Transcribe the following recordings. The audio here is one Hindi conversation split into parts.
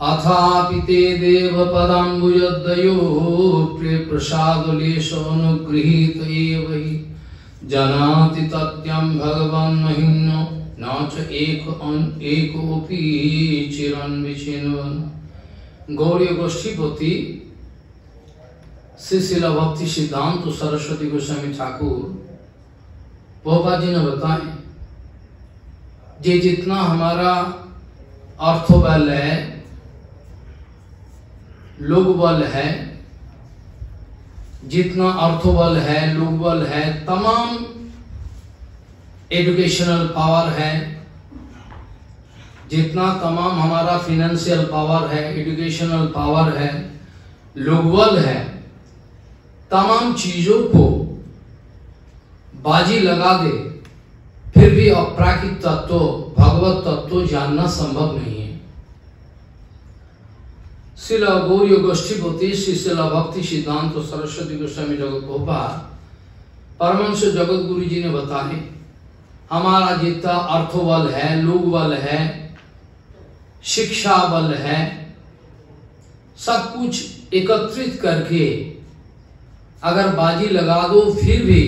अथापि ते देव पदाम्बुजद्वयो प्रिय प्रसादलेशानुगृहीत एव हि जानाति तत्यं भगवान् महिम्नो न च एकोऽपि चिरन्विचिन्वन्। गौड़ीय गोष्ठीपति श्री शिला भक्ति सिद्धांत सरस्वती गोस्वामी ठाकुर प्रभुपाद जी ने बताए, जे जितना हमारा अर्थबल है, लोक बल है, जितना अर्थबल है, लोक बल है, तमाम एजुकेशनल पावर है, जितना तमाम हमारा फिनेंशियल पावर है, एजुकेशनल पावर है, लोक बल है, तमाम चीजों को बाजी लगा दे, फिर भी अपराकृत तत्व, भगवत तत्व जानना संभव नहीं है। श्रील गौड़ीय गोष्ठीपति श्री शिला भक्ति सिद्धांत सरस्वती गोस्वामी जगत प्रभुपाद परमहंस जगत गुरु जी ने बताए, हमारा जितना अर्थबल है, लोक बल है, शिक्षा बल है, सब कुछ एकत्रित करके अगर बाजी लगा दो फिर भी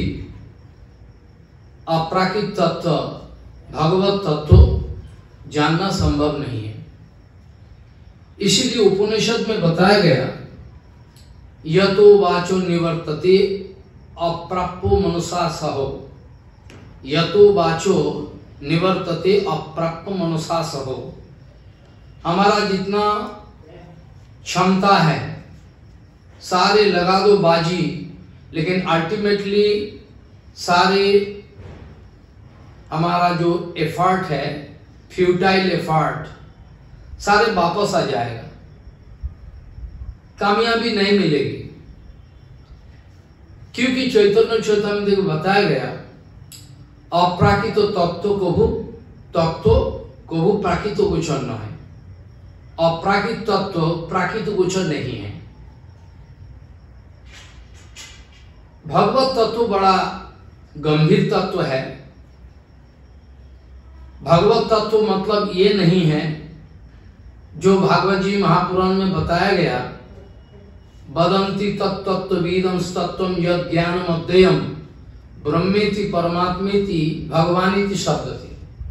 अपराकृत तत्व, भगवत तत्व जानना संभव नहीं है। इसीलिए उपनिषद में बताया गया, यतो वाचो निवर्तते अप्राप्यो मनुषा सहो, यतो वाचो निवर्तते अप्राप्य मनुषा सहो। हमारा जितना क्षमता है सारे लगा दो बाजी, लेकिन अल्टीमेटली सारे हमारा जो एफर्ट है, फ्यूटाइल एफर्ट, सारे वापस आ जाएगा, कामयाबी नहीं मिलेगी। क्योंकि चैतन्य चैतन्य को बताया गया, अप्राकृत तत्व को प्राकृत गोचर न है, अप्राकृत तत्व प्राकृत गोचर नहीं है। भगवत तत्व बड़ा गंभीर तत्व है। भगवत तत्व मतलब ये नहीं है जो भागवत जी महापुराण में बताया गया, वदन्ति तत्त्वविदं तत्त्वं यद् ज्ञानम् अद्वयम् ब्रह्मेति परमात्मेति भगवानीति शब्दति।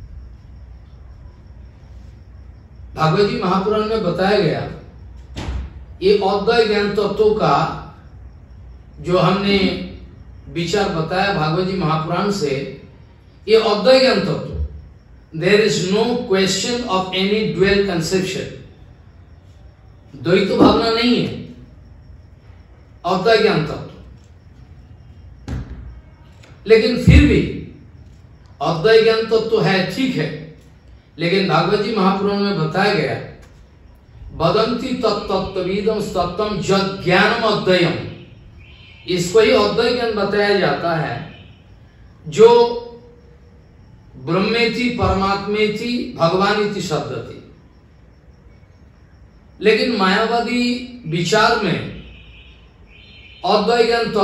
भागवत जी महापुराण में बताया गया, ये अद्वैत ज्ञान तत्वों का जो हमने विचार बताया भागवत जी महापुराण से, ये अद्वैत ज्ञान तत्व, there is no question of any dual conception, द्वैत भावना नहीं है, अद्वैत ज्ञान तत्व। लेकिन फिर भी अद्वैत ज्ञान तत्व है, ठीक है, लेकिन भागवत जी महापुराण में बताया गया, वदन्ति तत्त्वविदं तत्त्वं यद् ज्ञानम् अद्वयम्, इसको ही अद्वैत ज्ञान बताया जाता है जो ब्रह्मेति परमात्मेति भगवानीति शब्दति। लेकिन मायावादी विचार में अद्वैत ज्ञान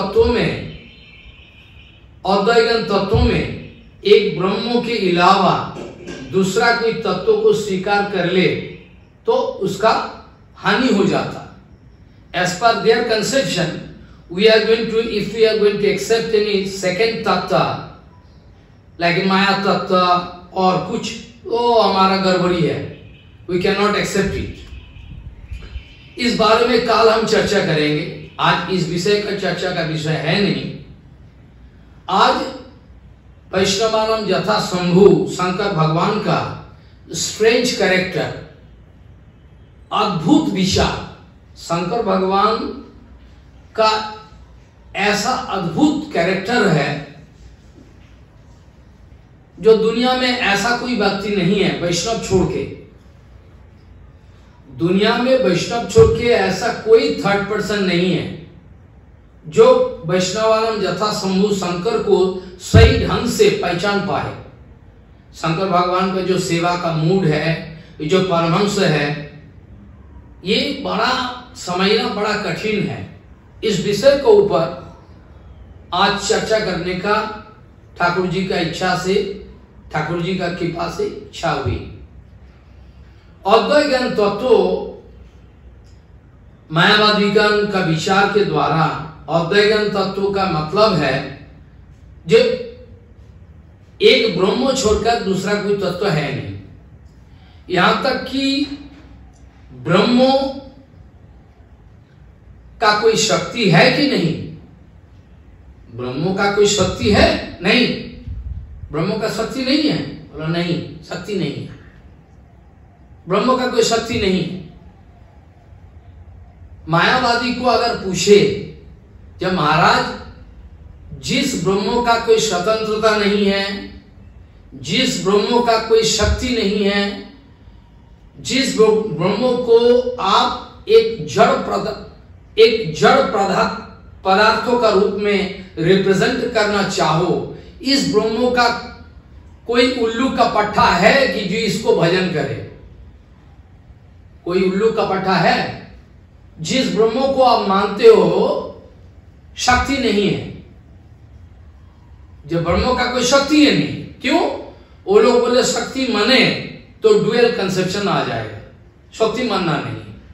तत्वों में एक ब्रह्मों के अलावा दूसरा कोई तत्व को स्वीकार कर ले तो उसका हानि हो जाता। As per their conception, if we are going to accept any second tattva like माया तत्व और कुछ, वो हमारा गड़बड़ी है, we cannot accept it। इस बारे में कल हम चर्चा करेंगे, आज इस विषय का चर्चा का विषय है नहीं। आज वैष्णवानम यथा शंभु शंकर भगवान का स्ट्रेंज कैरेक्टर, अद्भुत विचार, शंकर भगवान का ऐसा अद्भुत कैरेक्टर है जो दुनिया में ऐसा कोई व्यक्ति नहीं है वैष्णव छोड़ के, दुनिया में वैष्णव छोड़ के ऐसा कोई थर्ड पर्सन नहीं है जो वैष्णवानम यथा शंभु शंकर को सही ढंग से पहचान पाए। शंकर भगवान का जो सेवा का मूड है, जो परमहंस है, ये बड़ा समझना बड़ा कठिन है। इस विषय के ऊपर आज चर्चा करने का ठाकुर जी का इच्छा से, ठाकुर जी का कृपा से इच्छा हुई। अद्वैत ज्ञान तत्व मायावादीगण का विचार के द्वारा अद्वैतन तत्व का मतलब है जो एक ब्रह्म छोड़कर दूसरा कोई तत्व है नहीं। यहां तक कि ब्रह्मो का कोई शक्ति है कि नहीं? ब्रह्मो का कोई शक्ति है? नहीं। ब्रह्मो का शक्ति नहीं है? बोला नहीं, शक्ति नहीं है। ब्रह्म का कोई शक्ति नहीं है। मायावादी को अगर पूछे जब महाराज जिस ब्रह्मो का कोई स्वतंत्रता नहीं है, जिस ब्रह्मो का कोई शक्ति नहीं है, जिस ब्रह्मो को आप एक जड़ पदार्थों का रूप में रिप्रेजेंट करना चाहो, इस ब्रह्मो का कोई उल्लू का पट्टा है कि जो इसको भजन करे? कोई उल्लू का पट्टा है? जिस ब्रह्मो को आप मानते हो शक्ति नहीं है, जो ब्रह्मो का कोई शक्ति है नहीं। क्यों? वो लोग बोले शक्ति माने तो डुअल कंसेप्शन आ जाएगा, शक्ति मानना नहीं।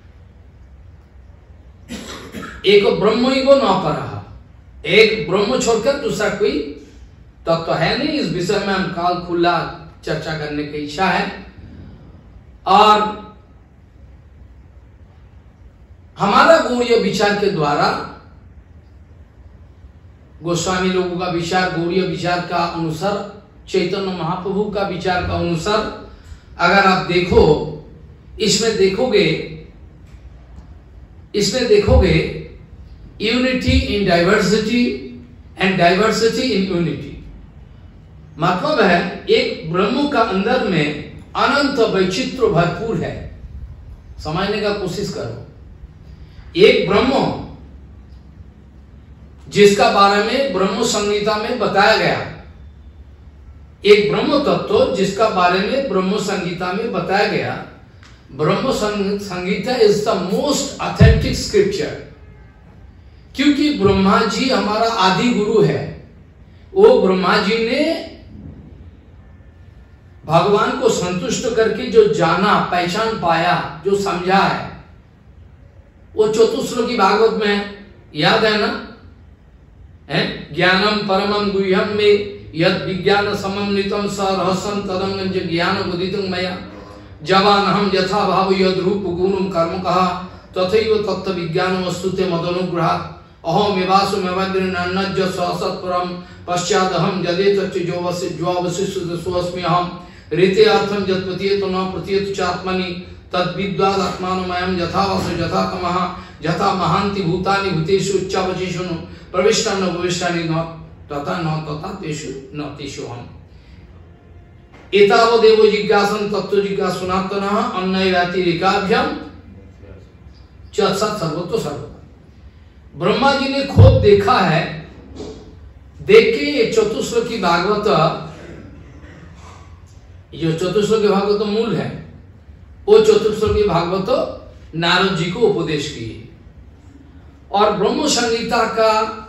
एक ब्रह्म ही वो ना पड़ा, एक ब्रह्म छोड़कर दूसरा कोई तत्व है नहीं। इस विषय में हम काल खुला चर्चा करने की इच्छा है। और हमारा गौड़ीय विचार के द्वारा, गोस्वामी लोगों का विचार, गौड़ीय विचार का अनुसार, चैतन्य महाप्रभु का विचार का अनुसार अगर आप देखो, इसमें देखोगे unity in diversity and diversity in unity. मतलब है एक ब्रह्म का अंदर में अनंत वैचित्र्य भरपूर है। समझने का कोशिश करो। एक ब्रह्म जिसका बारे में ब्रह्म संहिता में बताया गया, एक ब्रह्म तत्व जिसका बारे में ब्रह्म संहिता में बताया गया। Brahma Samhita is the most authentic scripture, क्योंकि ब्रह्मा जी हमारा आदि गुरु है। वो ब्रह्मा जी ने भगवान को संतुष्ट करके जो जाना, पहचान पाया, जो समझा है, वो चतुश्लोकी भागवत में है, याद है ना? ज्ञानम परमम गुह्यम में यद विज्ञान समन्वितम स रहस्यम तदंग ज्ञान उदितं मया जवान हम यथा भाव यद रूप गुणम कर्म कहा तथैव तत्व विज्ञान वस्तुते मदनुग्रहात् अहम विवासु मेवद्रिनन्नज ससत्परम पश्चात हम यदे तच्च जो अवशिष्ट स्वस्मि हम रीते अर्थम यत् प्रतीयतो न प्रतीयतो चात्मनि तद विद्वाद आत्मानमयम् यथा वस यथा तमः यथा महांति भूतानि भूतेषु उच्चावचेषु प्रविष्टानि न भविष्यानि न तथा न तथा तेषु न तेषु हम। एतावदेव जिज्ञासन तत्व जिज्ञासुनात्मनः अन्नैवातिरिकाभ्याम च सत् सर्वतो सर्वदा। ब्रह्मा जी ने खुद देखा है, देख के ये चतुश्लोकी भागवत, जो चतुश्लोकी भागवत मूल है, वो चतुश्लोकी भागवत नारद जी को उपदेश किए। और ब्रह्म संहिता का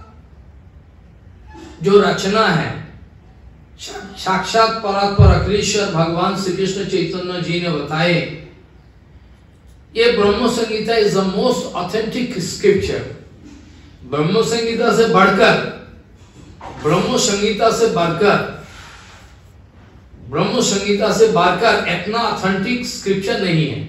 जो रचना है, साक्षात परात्पर अखिलेश्वर भगवान श्री कृष्ण चैतन्य जी ने बताए। ये Brahma Samhita is the most authentic scripture. Brahma Samhita से बढ़कर, ब्रह्म संहिता से बढ़कर इतना ऑथेंटिक स्क्रिप्चर नहीं है।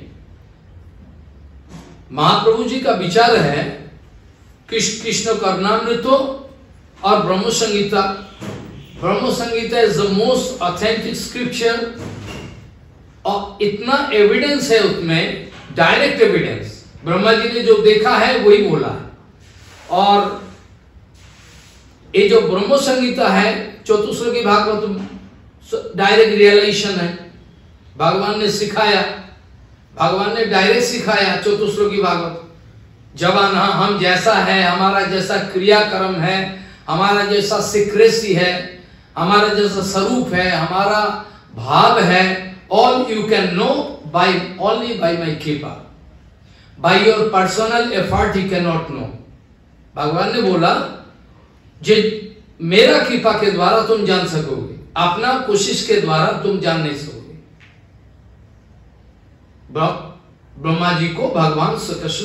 महाप्रभु जी का विचार है कृष्ण कर्णामृतो और Brahma Samhita. Brahma Samhita is the most authentic scripture, और इतना एविडेंस है उसमें, डायरेक्ट एविडेंस। ब्रह्मा जी ने जो देखा है वही बोला है। और ये जो ब्रह्म संहिता है, चतुश्लोकी भागवत डायरेक्ट रियलाइजेशन है। भगवान ने सिखाया, भगवान ने डायरेक्ट सिखाया चतुश्लोकी भागवत। जवान हम जैसा है, हमारा जैसा क्रियाक्रम है, हमारा जैसा सीक्रेसी है, हमारा जैसा स्वरूप है, हमारा भाव है, all you can know by only by my कृपा, by your personal effort you can not know. भगवान ने बोला जे मेरा कृपा के द्वारा तुम जान सकोगे, अपना कोशिश के द्वारा तुम जान नहीं सकोगे। ब्रह्मा जी को भगवान श्री कृष्ण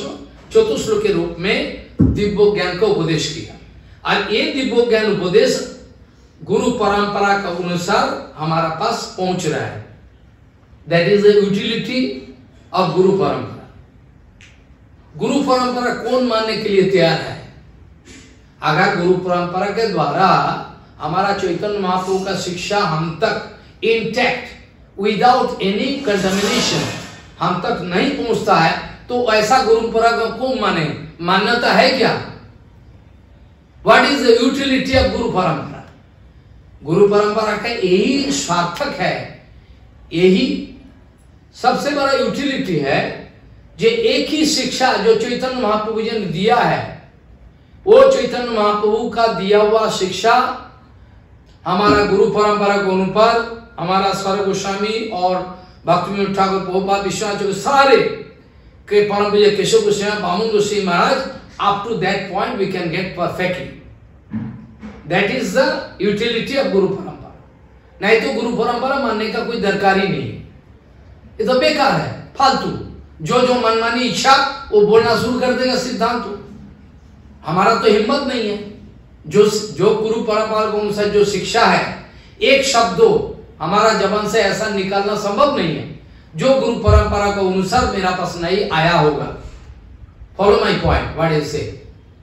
चतुश्लोक के रूप में दिव्य ज्ञान का उपदेश किया। और ये दिव्य ज्ञान उपदेश गुरु परंपरा के अनुसार हमारा पास पहुंच रहा है। That is the utility of गुरु परंपरा। गुरु परंपरा कौन मानने के लिए तैयार है? अगर गुरु परंपरा के द्वारा हमारा चैतन्य महाप्रभु का शिक्षा हम तक इंटैक्ट विदाउट एनी कंटामिनेशन हम तक नहीं पहुंचता है, तो ऐसा गुरु परंपरा को माने मान्यता है क्या? What is the utility of गुरु परंपरा? गुरु परंपरा का यही सार्थक है, यही सबसे बड़ा यूटिलिटी है, जो एक ही शिक्षा जो चैतन्य महाप्रभु जी ने दिया है, वो चैतन्य महाप्रभु का दिया हुआ शिक्षा हमारा गुरु परंपरा के अनुसार हमारा स्वर गोस्वामी और भक्ति ठाकुर प्रभुपाद विश्वनाथ सारे के परम पूज्य Keshav Goswami Baman Goswami Maharaj, up to that point we can get perfectly. That is the utility of गुरु परंपरा। नहीं तो गुरु परंपरा मानने का कोई दरकार ही नहीं है, ये तो बेकार है, फालतू। जो जो मनमानी इच्छा वो बोलना शुरू कर देगा सिद्धांत। हमारा तो हिम्मत नहीं है। जो गुरु परंपरा के अनुसार जो शिक्षा है, एक शब्दों हमारा जबान से ऐसा निकालना संभव नहीं है जो गुरु परंपरा के अनुसार मेरा पास नहीं आया होगा। Follow my point, what is से।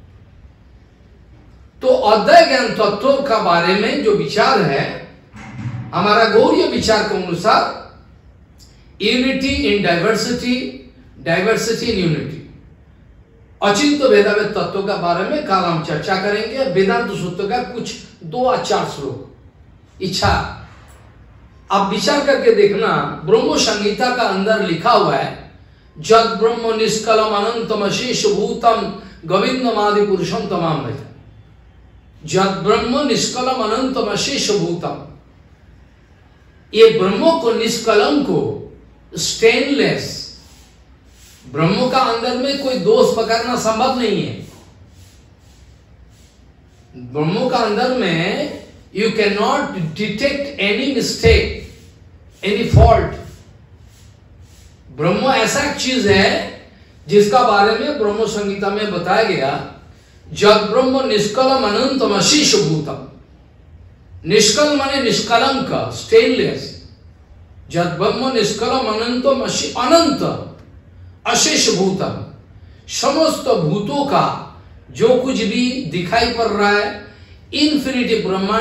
तो अद्वैत ज्ञान तत्व का बारे में जो विचार है, हमारा गौड़ीय विचार के अनुसार unity in diversity, diversity in unity, अचिंत्य भेदाभेद तत्व का बारे में कल हम चर्चा करेंगे। वेदांत सूत्र का कुछ 2-4 श्लोक इच्छा आप विचार करके देखना। ब्रह्म संहिता का अंदर लिखा हुआ है, जद ब्रह्म निष्कलम अनंतम अशेष भूतम गोविंदमादि पुरुषम तमाम भज। जद ब्रह्म निष्कलम अनंतम अशेष भूतम, ये ब्रह्म को निष्कलम को स्टेनलेस, ब्रह्म का अंदर में कोई दोष पकड़ना संभव नहीं है। ब्रह्म का अंदर में you cannot detect any mistake, any fault. ब्रह्म ऐसा एक चीज है जिसका बारे में ब्रह्म संहिता में बताया गया, जब ब्रह्म निष्कलम अनंतम अशेष भूतम। निष्कल माने निष्कलंक, स्टेनलेस। जब ब्रह्म निष्कलम अनंतम अनंत अशेष भूतम, समस्त भूतों का जो कुछ भी दिखाई पड़ रहा है, इन्फिनिटी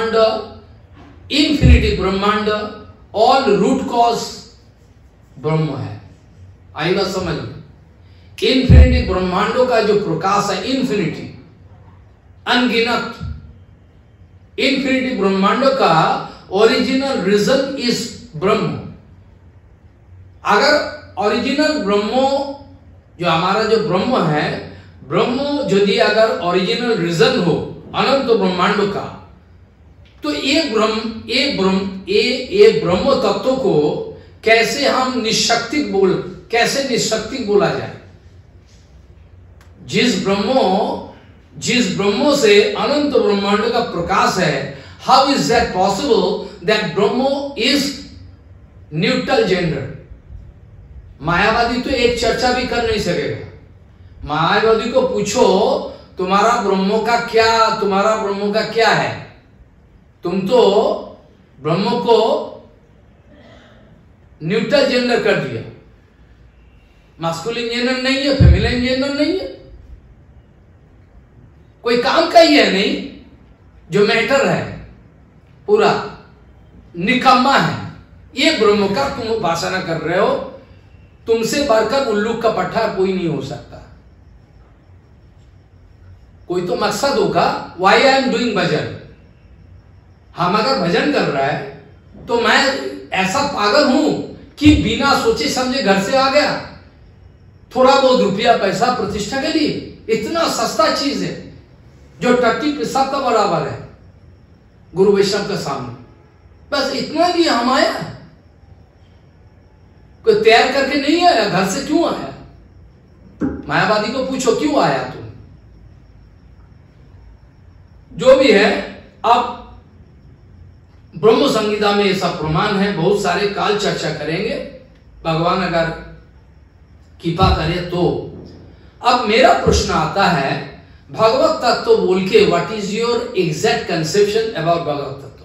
ब्रह्मांड, ऑल रूट कॉज ब्रह्म है। आई बात समझ में? इन्फिनिटी ब्रह्मांडों का जो प्रकाश है, इन्फिनिटी अनगिनत, इन्फिनिटी ब्रह्मांडों का ओरिजिनल रीजन इज ब्रह्म। अगर ओरिजिनल ब्रह्मो जो हमारा जो ब्रह्म है, ब्रह्म यदि अगर ओरिजिनल रीजन हो अनंत ब्रह्मांड का, तो ये ब्रह्म तत्व को कैसे हम निशक्तिक बोला जाए? जिस ब्रह्मो से अनंत ब्रह्मांड का प्रकाश है, how is that possible that ब्रह्मो इज न्यूट्रल जेंडर? मायावादी तो एक चर्चा भी कर नहीं सकेगा। मायावादी को पूछो तुम्हारा ब्रह्म का क्या है, तुम तो ब्रह्म को न्यूट्रल जेंडर कर दिया, मास्कुलिन जेंडर नहीं है, फेमिनिन जेंडर नहीं है, कोई काम का ही है नहीं, जो मैटर है पूरा निकम्मा है। ये ब्रह्म का तुम उपासना कर रहे हो, तुमसे बढ़कर उल्लू का पट्टा कोई नहीं हो सकता। कोई तो मकसद होगा, why I am doing bhajan. हम अगर भजन कर रहा है तो मैं ऐसा पागल हूं कि बिना सोचे समझे घर से आ गया, थोड़ा बहुत रुपया पैसा प्रतिष्ठा के लिए। इतना सस्ता चीज है जो टट्टी पेशाब का बराबर है गुरु वैष्णव के सामने। बस इतना भी हम आया, कोई तैयार करके नहीं आया, घर से क्यों आया? मायावादी को पूछो क्यों आया तुम? जो भी है, अब ब्रह्म संहिता में ऐसा प्रमाण है, बहुत सारे काल चर्चा करेंगे, भगवान अगर कृपा करे तो। अब मेरा प्रश्न आता है, भगवत तत्व बोल के what is your exact conception about भगवत तत्व?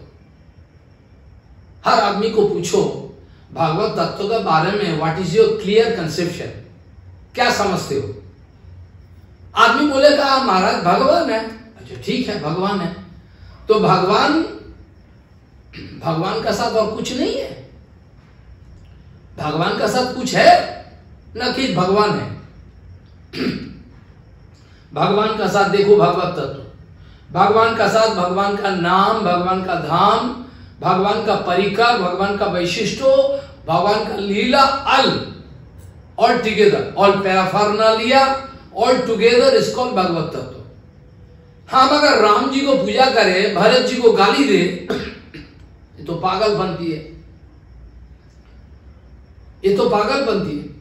हर आदमी को पूछो भागवत तत्व के बारे में what is your clear conception, क्या समझते हो? आदमी बोलेगा महाराज भगवान है। अच्छा ठीक है, भगवान है तो भगवान का साथ और कुछ नहीं है? भगवान का साथ कुछ है न कि भगवान है? भगवान का साथ देखो भगवत तत्व, भगवान का साथ भगवान का नाम, भगवान का धाम, भगवान का परिकर, भगवान का वैशिष्टो, भगवान का लीला, all together, all paraphernalia all together is called भगवत तत्व। हम अगर राम जी को पूजा करे, भरत जी को गाली दे, ये तो पागल बनती है, ये तो पागल बनती है।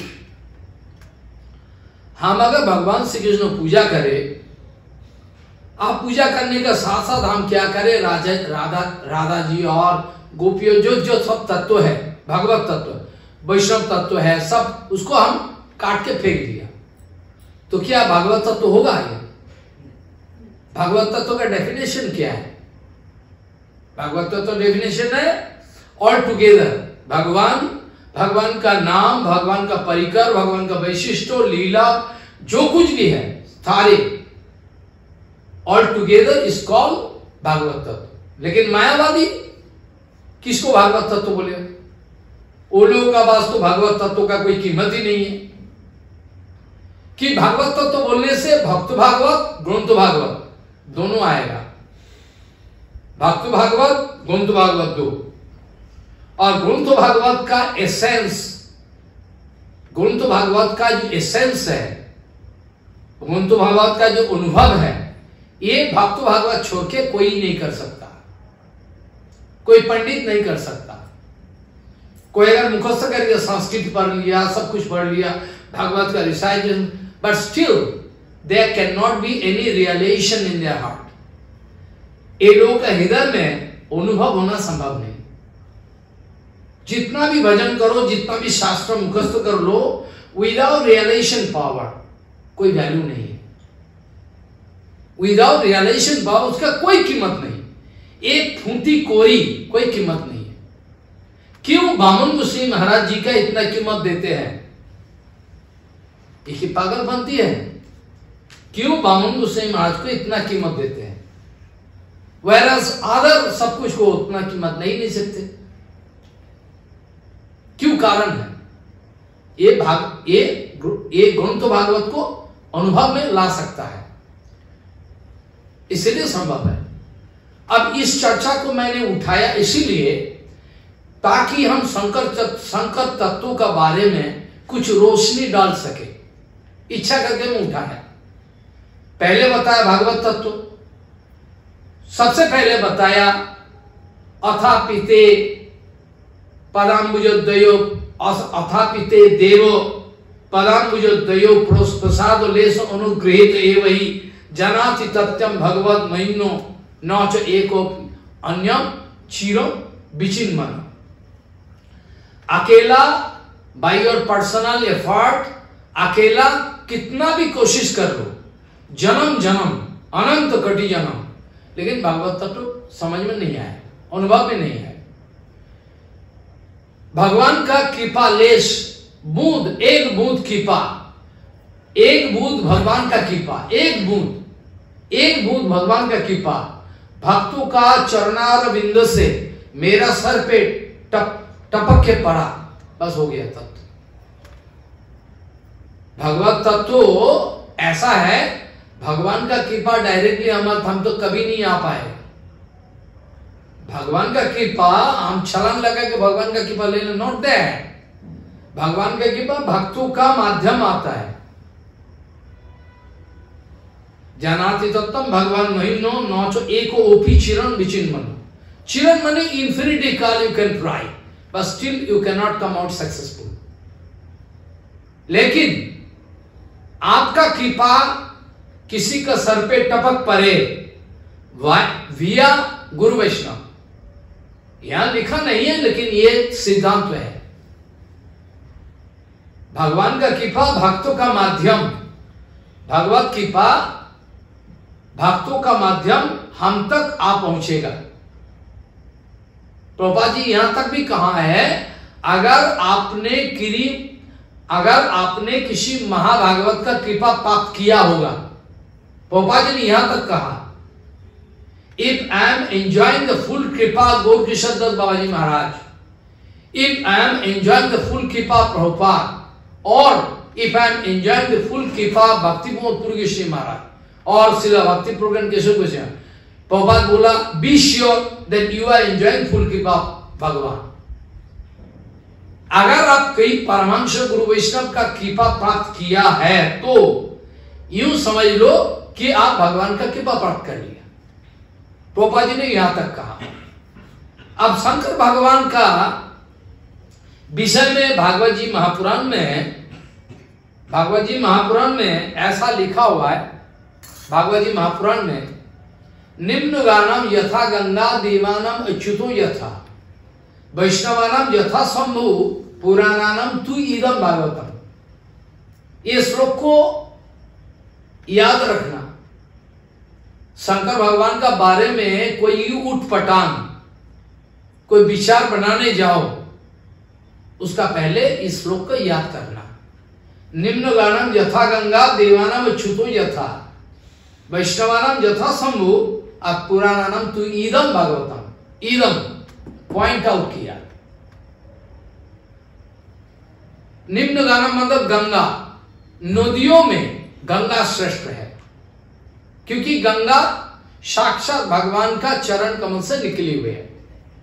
हम अगर भगवान श्री कृष्ण पूजा करें, आप पूजा करने का साथ साथ हम क्या करें, राधा जी और गोपियों जो सब तत्व है, भगवत तत्व, वैष्णव तत्व है, सब उसको हम काट के फेंक दिया, तो क्या भगवत तत्व होगा? ये भगवत तत्व का डेफिनेशन क्या है? भगवत तत्व डेफिनेशन है ऑल टुगेदर, भगवान, भगवान का नाम, भगवान का परिकर, भगवान का वैशिष्टो, लीला, जो कुछ भी है सारे ऑल टुगेदर इज कॉल्ड भागवत तत्व। लेकिन मायावादी किसको भागवत तत्व बोले? वो लोगों का पास तो भागवत तत्व का कोई कीमत ही नहीं है कि भागवत तत्व बोलने से भक्त भागवत, ग्रंथ भागवत दोनों आएगा। भक्त भागवत, ग्रंथ भागवत दो, और ग्रंथ भागवत का एसेंस, ग्रंथ भागवत का जो एसेंस है, ग्रंथ भागवत का जो अनुभव है, ये भक्त भागवत छोड़ के कोई नहीं कर सकता, कोई पंडित नहीं कर सकता। कोई अगर मुखस्थ करके संस्कृत पढ़ लिया, सब कुछ पढ़ लिया, भागवत का recitation, but still there can not be any realization in their heart. ये लोगों का हृदय में अनुभव होना संभव नहीं। जितना भी भजन करो, जितना भी शास्त्र मुखस्थ कर लो, विदाउट रियलाइजेशन पावर कोई वैल्यू नहीं है। विदाउट रियलाइजेशन पावर उसका कोई कीमत नहीं, एक फूंटी कोरी कोई कीमत नहीं है। क्यों बामन मुस्लिम महाराज जी का इतना कीमत देते हैं? ये पागल बनती है। क्यों बामन मुस्लिम महाराज को इतना कीमत देते हैं, whereas अदर सब कुछ को उतना कीमत नहीं दे सकते? क्यों कारण है? ये ग्रंथ भागवत को अनुभव में ला सकता है, इसलिए संभव है। अब इस चर्चा को मैंने उठाया इसीलिए ताकि हम संकर तत्वों का बारे में कुछ रोशनी डाल सके, इच्छा करके मैं उठाया। पहले बताया भागवत तत्व, सबसे पहले बताया अथापिते पदाम्बुजोदयो, अथापिते देवो पदाम्बुजोदयो प्रसाद लेश अनुगृहित एवहि जनाति तत्यम भगवत महिम्नो न च एको अन्यम चिरम विचिन्मन। अकेला बाय योर पर्सनल एफर्ट, अकेला कितना भी कोशिश कर लो, जन्म जन्म अनंत कटी जन्म, लेकिन भागवत तत्व समझ में नहीं आए, अनुभव में नहीं आए। भगवान का कृपा लेश, बूंद, एक बूंद कृपा, एक बूंद भगवान का कृपा, एक बूंद भगवान का कृपा, भक्तों का चरणारविंद से मेरा सर पे टपक के पड़ा, बस हो गया तत्व। भगवत तत्व ऐसा है, भगवान का कृपा डायरेक्टली हम तो कभी नहीं आ पाए। भगवान का कृपा हम छलांग लगा के भगवान का कृपा लेना, नॉट दैट। भगवान का कृपा भक्तों का माध्यम आता है। जानाति तत्तम भगवान महिम्नो न च एको ओपी चिरन विचिन्मनो। चिरन माने इंफिनिटी काल you can try, but still you can not come out successful. लेकिन आपका कृपा किसी का सर पे टपक पड़े विया गुरु वैष्णव, यहां लिखा नहीं है लेकिन ये सिद्धांत है। भगवान का कृपा भक्तों का माध्यम, भगवत कृपा भक्तों का माध्यम हम तक आ पहुंचेगा। प्रभुपाद जी यहां तक भी कहा है, अगर आपने किसी महाभागवत का कृपा प्राप्त किया होगा, प्रभुपाद जी ने यहां तक कहा, if I am enjoying the full कृपा Gaur Kishor Datta Baba ji Maharaj, if I am enjoying the full कृपा प्रभुपाद, और if I am enjoying the full कृपा भक्ति प्रमोद पुरी श्री महाराज और श्रील भक्ति प्रज्ञान केशव गोस्वामी, प्रभुपाद बोला be sure that you are enjoying full कृपा भगवान। अगर आप कई परमांश गुरु वैष्णव का कृपा प्राप्त किया है तो यूं समझ लो कि आप भगवान का कृपा प्राप्त कर लिया। प्रभुपाद जी ने यहां तक कहा। अब शंकर भगवान का विषय में भागवत जी महापुराण में ऐसा लिखा हुआ है, भागवत जी महापुराण में, निम्न गानम यथा गंगा देवानम अच्युतो यथा वैष्णवानाम यथा शंभु पुराणानम तु इदम भागवतम। ये श्लोक को याद रखना। शंकर भगवान का बारे में कोई उठपटांग, कोई विचार बनाने जाओ, उसका पहले इस श्लोक को याद करना। निम्न गानम यथा गंगा देवानाम अच्युतो यथा वैष्णवानाम यथा शंभु अब पुराणानम तु इदम भागवतम। इदम पॉइंट आउट किया। निम्न गानम मतलब गंगा, नदियों में गंगा श्रेष्ठ है, क्योंकि गंगा साक्षात भगवान का चरण कमल से निकली हुई है।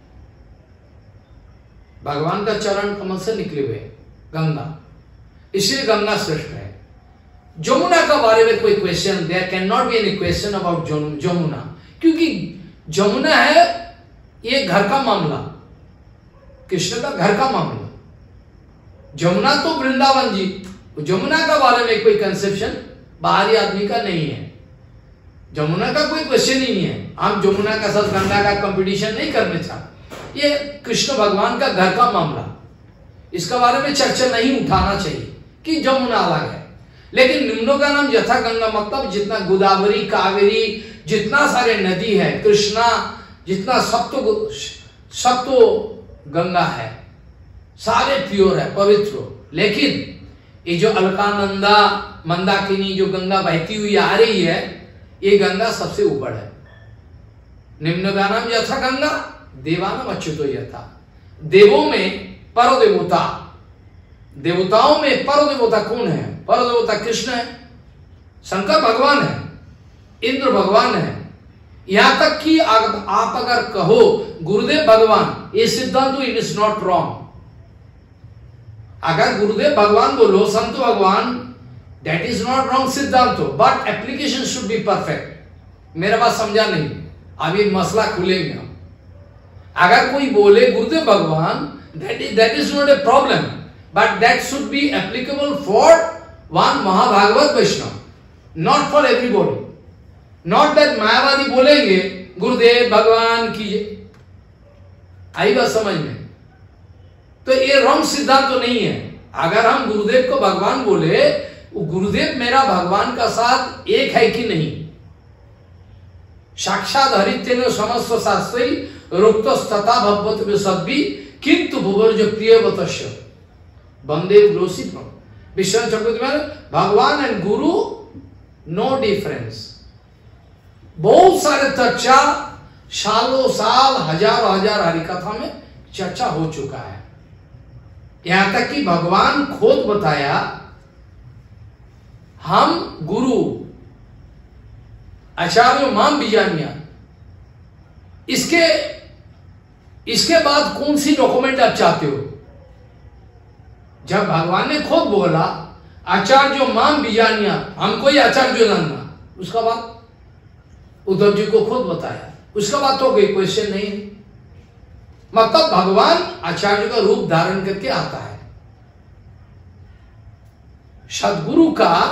भगवान का चरण कमल से निकले हुए गंगा, इसलिए गंगा श्रेष्ठ है। जमुना का बारे में कोई question, there can not be any question about Jamuna, क्योंकि जमुना है ये घर का मामला, कृष्ण का घर का मामला। जमुना तो वृंदावन जी, जमुना का बारे में कोई कंसेप्शन बाहरी आदमी का नहीं है। जमुना का कोई क्वेश्चन ही नहीं है। हम जमुना का साथ गंगा का कंपटीशन नहीं करने चाहते। ये कृष्ण भगवान का घर का मामला, इसका बारे में चर्चा नहीं उठाना चाहिए कि जमुना अलग है। लेकिन निम्नों का नाम यथा गंगा मतलब जितना गोदावरी, कावेरी, जितना सारे नदी है, कृष्णा, जितना सब तो गंगा है, सारे प्योर है, पवित्र। लेकिन ये जो अलकानंदा मंदाकिनी जो गंगा बहती हुई आ रही है, ये गंगा सबसे ऊपर है। निम्न का नाम यथा गंगा देवानाम अच्युतो यथा। देवों में पर देवता, देवताओं में पर देवता कौन है? पर देवता कृष्ण है, शंकर भगवान है, इंद्र भगवान है। यहां तक कि आप अगर कहो गुरुदेव भगवान, ये सिद्धांत इट इज नॉट रॉन्ग। अगर गुरुदेव भगवान बोलो, संत भगवान, दैट इज नॉट रॉन्ग सिद्धांत, but application should be perfect. मेरा बात समझा नहीं, अभी मसला खुलेंगे हम। अगर कोई बोले गुरुदेव भगवान, that is not a problem, but that should be applicable for one Mahabhagavat Vaishnava, not for everybody. Not that मायावादी बोलेंगे गुरुदेव भगवान की, आई बात समझ में? तो ये रॉन्ग सिद्धांत तो नहीं है। अगर हम गुरुदेव को भगवान बोले, गुरुदेव मेरा भगवान का साथ एक है कि नहीं? साक्षात हरितेन समस्त शास्त्री रुक्तस्तथा भगवत सद्भि किंतु भुवर्ज प्रियवतस्य वंदे ग्लोसी फ्रॉम विश्वनाथ चक्रवर्ती में भगवान एंड गुरु नो डिफरेंस। बहुत सारे चर्चा, सालों साल, हजारों हजार हरिकथा में चर्चा हो चुका है। यहां तक कि भगवान खुद बताया, हम गुरु आचार्य माम बीजानिया। इसके बाद कौन सी डॉक्यूमेंट आप चाहते हो? जब भगवान ने खुद बोला आचार्य माम बीजानिया, हमको ही आचार्य जानना, उसका बाद उद्धव जी को खुद बताया, उसका बाद तो कोई क्वेश्चन नहीं है। मतलब भगवान आचार्य का रूप धारण करके आता है। सदगुरु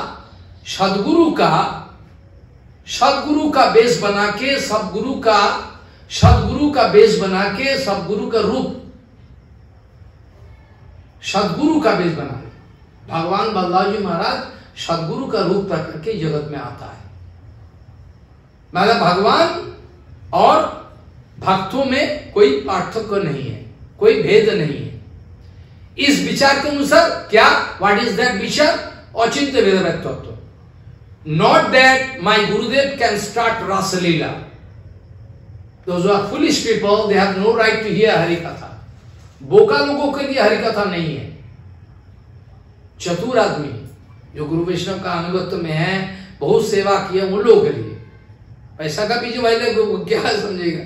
का बेस बना के, सदगुरु का बेस बना के, सदगुरु का रूप, सदगुरु का बेस बना के भगवान बल्लभ जी महाराज सद्गुरु का रूप प्रकट के जगत में आता है। मतलब भगवान और भक्तों में कोई पार्थक्य नहीं है, कोई भेद नहीं है। इस विचार के अनुसार क्या, व्हाट इज दैट विचार? अचिंत्य भेद तत्व। नॉट दैट माय गुरुदेव कैन स्टार्ट रासलीला। Those who are foolish people, they have no right to hear Hari कथा। बोका लोगों के लिए हरि कथा नहीं है। चतुर आदमी जो गुरु वैष्णव का अनुगत्य में है, बहुत सेवा किया, उन लोगों के लिए। पैसा का पीछे वाले क्या समझेगा?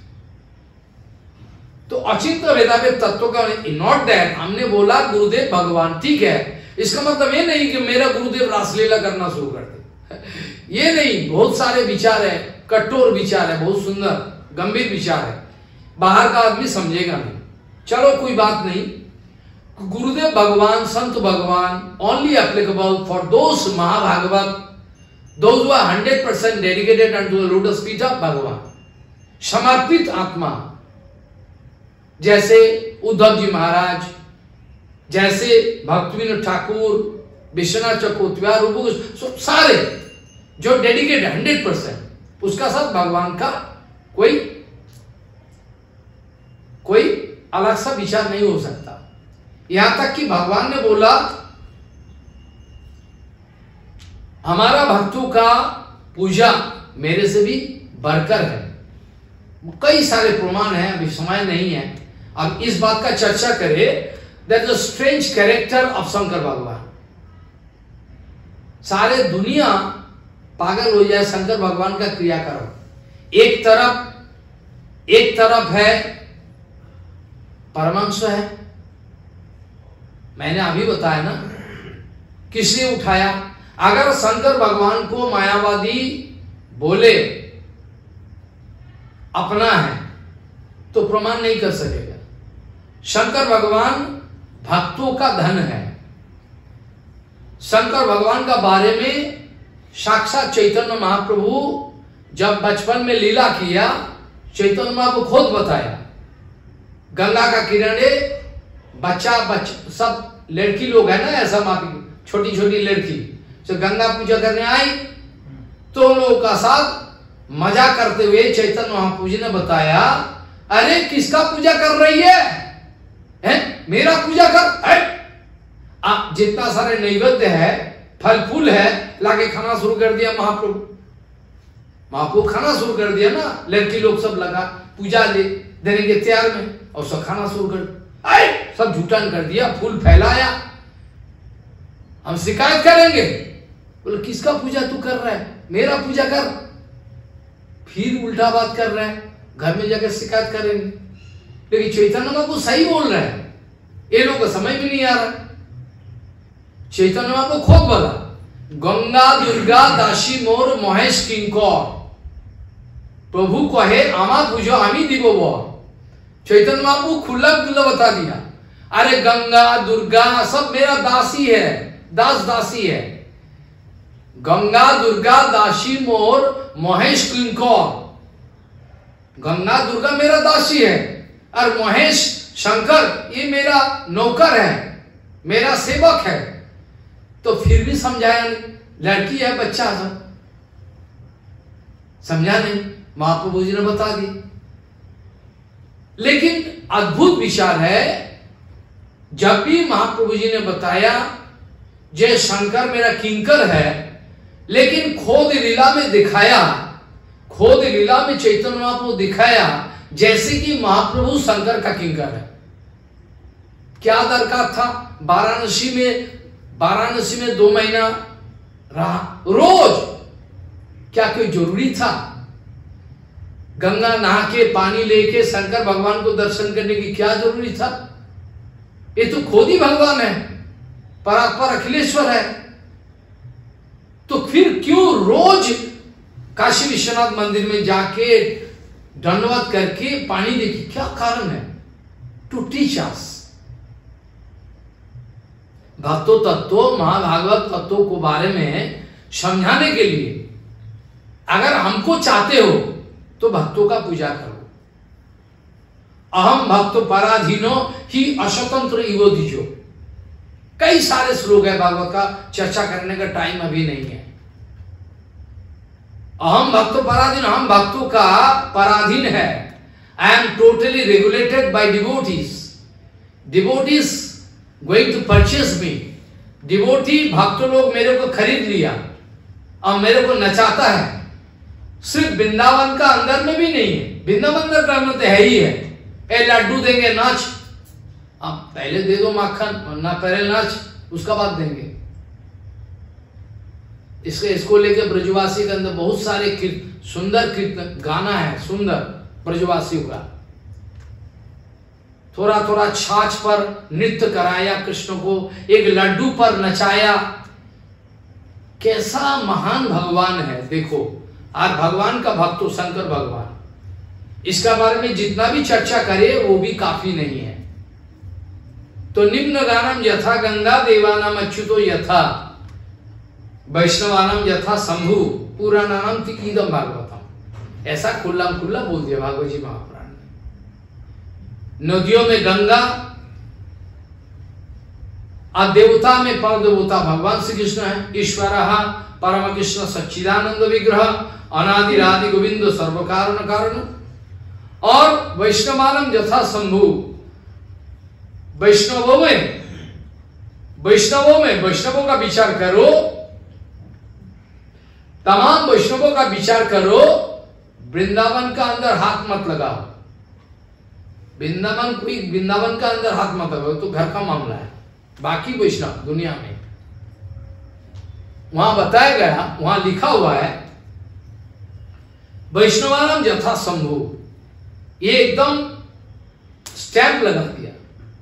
तो अचिंत्य भेदाभेद तत्व का नॉट दैट, हमने बोला गुरुदेव भगवान, ठीक है, इसका मतलब ये नहीं कि मेरा गुरुदेव रासलीला करना शुरू कर दे, ये नहीं। बहुत सारे विचार है, कठोर विचार है, बहुत सुंदर गंभीर विचार है, बाहर का आदमी समझेगा नहीं। चलो कोई बात नहीं। गुरुदेव भगवान, संत भगवान ओनली एप्लीकेबल फॉर दोस महाभागवत, those who are 100% dedicated unto the lotus feet of भगवान, समर्पित आत्मा, जैसे उद्धव जी महाराज, जैसे भक्तविनोद ठाकुर, विश्वनाथ चकोतिया, रूप, सारे जो डेडिकेटेड 100%, उसका साथ भगवान का कोई अलग सा विचार नहीं हो सकता। यहां तक कि भगवान ने बोला हमारा भक्तों का पूजा मेरे से भी बढ़कर है। कई सारे प्रमाण हैं, अभी समय नहीं है अब इस बात का चर्चा करें। That is a strange character of Shankar भगवान। सारे दुनिया पागल हो जाए शंकर भगवान का क्रियाकर्म। एक तरफ है परमांश है, मैंने अभी बताया ना, किसने उठाया? अगर शंकर भगवान को मायावादी बोले अपना है तो प्रमाण नहीं कर सकेगा। शंकर भगवान भक्तों का धन है। शंकर भगवान का बारे में साक्षात चैतन्य महाप्रभु जब बचपन में लीला किया, चैतन्य महाप्रभु खुद बताया, गंगा का किरणे बच्चा सब लड़की लोग है ना, ऐसा मापी छोटी छोटी लड़की जो गंगा पूजा करने आई, तो लोगों का साथ मजा करते हुए चैतन्य महाप्रभु जी ने बताया, अरे किसका पूजा कर रही है? मेरा पूजा कर है। आप जितना सारे नैवेद्य है, फल फूल है, लाके खाना शुरू कर दिया महाप्रभु खाना शुरू कर दिया ना। लड़की लोग सब लगा पूजा देने के तैयार में, और सब खाना शुरू कर, सब झूठान कर दिया, फूल फैलाया। हम शिकायत करेंगे, बोले किसका पूजा तू कर रहा है? मेरा पूजा कर। फिर उल्टा बात कर रहा है, घर में जाकर शिकायत करेंगे। लेकिन चैतन्य महाप्रभु सही बोल रहे हैं, ये लोग को समझ भी नहीं आ रहा। चैतन्य महाप्रभु खुद बोला, गंगा दुर्गा दासी मोर महेश किंकर, प्रभु कहे आमा पूजो आमी दिबो बर। चैतन्य महाप्रभु खुला खुला बता दिया, अरे गंगा दुर्गा सब मेरा दासी है, दास दासी है। गंगा दुर्गा दासी मोर महेश किंकर, गंगा दुर्गा मेरा दासी है, और महेश शंकर ये मेरा नौकर है, मेरा सेवक है। तो फिर भी समझाया नहीं, लड़की है, बच्चा था, समझा नहीं, महाप्रभु जी ने बता दी। लेकिन अद्भुत विचार है, जब भी महाप्रभु जी ने बताया जय शंकर मेरा किंकर है, लेकिन खोद लीला में दिखाया, खोद लीला में चैतन्य महाप्रभु दिखाया जैसे कि महाप्रभु शंकर का किंकर है। क्या दरकार था? वाराणसी में 2 महीना रहा रोज, क्या कोई जरूरी था? गंगा नहा के पानी लेके शंकर भगवान को दर्शन करने की क्या जरूरी था? ये तो खुद ही भगवान है, परात्पर अखिलेश्वर है। तो फिर क्यों रोज काशी विश्वनाथ मंदिर में जाके दंडवत करके पानी देखी? क्या कारण है? टू टीच अस भक्तो तत्व, महाभागवत तत्वों को बारे में समझाने के लिए। अगर हमको चाहते हो तो भक्तों का पूजा करो। अहम भक्त पराधीनो ही अस्वतंत्र इवो दीजो, कई सारे श्लोक है भागवत का, चर्चा करने का टाइम अभी नहीं है। अहम भक्तो पराधीन, हम भक्तों का पराधीन है। I am totally regulated by devotees. Devotees going to purchase me. Devotee भक्त लोग मेरे को खरीद लिया और मेरे को नचाता है। सिर्फ वृंदावन का अंदर में भी नहीं है, वृंदावन में तो है ही है। ए लड्डू देंगे, नाच। अब पहले दे दो माखन, वरना पहले नाच, उसका बाद देंगे। इसको लेके ब्रजवासी के अंदर बहुत सारे सुंदर कीर्तन गाना है, सुंदर ब्रजवासियों का। थोड़ा थोड़ा छाछ पर नृत्य कराया कृष्ण को, एक लड्डू पर नचाया। कैसा महान भगवान है देखो। आज भगवान का भक्त हो शंकर भगवान, इसका बारे में जितना भी चर्चा करे वो भी काफी नहीं है। तो निम्न गानम यथा गंगा देवानाम अच्युतो यथा वैष्णवानाम यथा शंभु पुराणानाम तिकीदम भागवतम। ऐसा खुला खुला बोल दिया भागवत जी महापुराण ने। नदियों में गंगा और देवता में पर देवता भगवान श्री कृष्ण है। ईश्वर परम कृष्ण सच्चिदानंद विग्रह अनादिरादि गोविंद सर्व कारण कारण। और वैष्णवानम यथा शंभु, वैष्णवों वैष्णवों का विचार करो, तमाम वैष्णवों का विचार करो। वृंदावन का अंदर हाथ मत लगाओ, वृंदावन का अंदर हाथ मत लगाओ, तो घर का मामला है। बाकी वैष्णव दुनिया में वहां बताया गया, वहां लिखा हुआ है वैष्णवानम यथा शंभु। ये एकदम स्टैंप लगा दिया।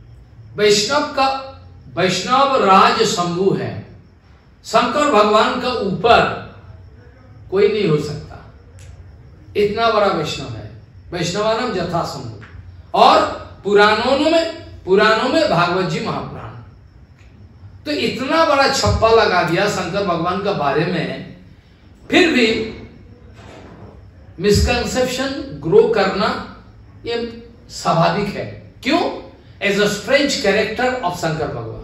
वैष्णव राज शंभु है। शंकर भगवान का ऊपर कोई नहीं हो सकता, इतना बड़ा वैष्णव है। वैष्णवानम यथा शंभु। और पुराणों में भागवत जी महापुराण। तो इतना बड़ा छप्पा लगा दिया शंकर भगवान का बारे में, फिर भी मिसकंसेप्शन ग्रो करना ये स्वाभाविक है। क्यों? As a strange character of Shankar भगवान।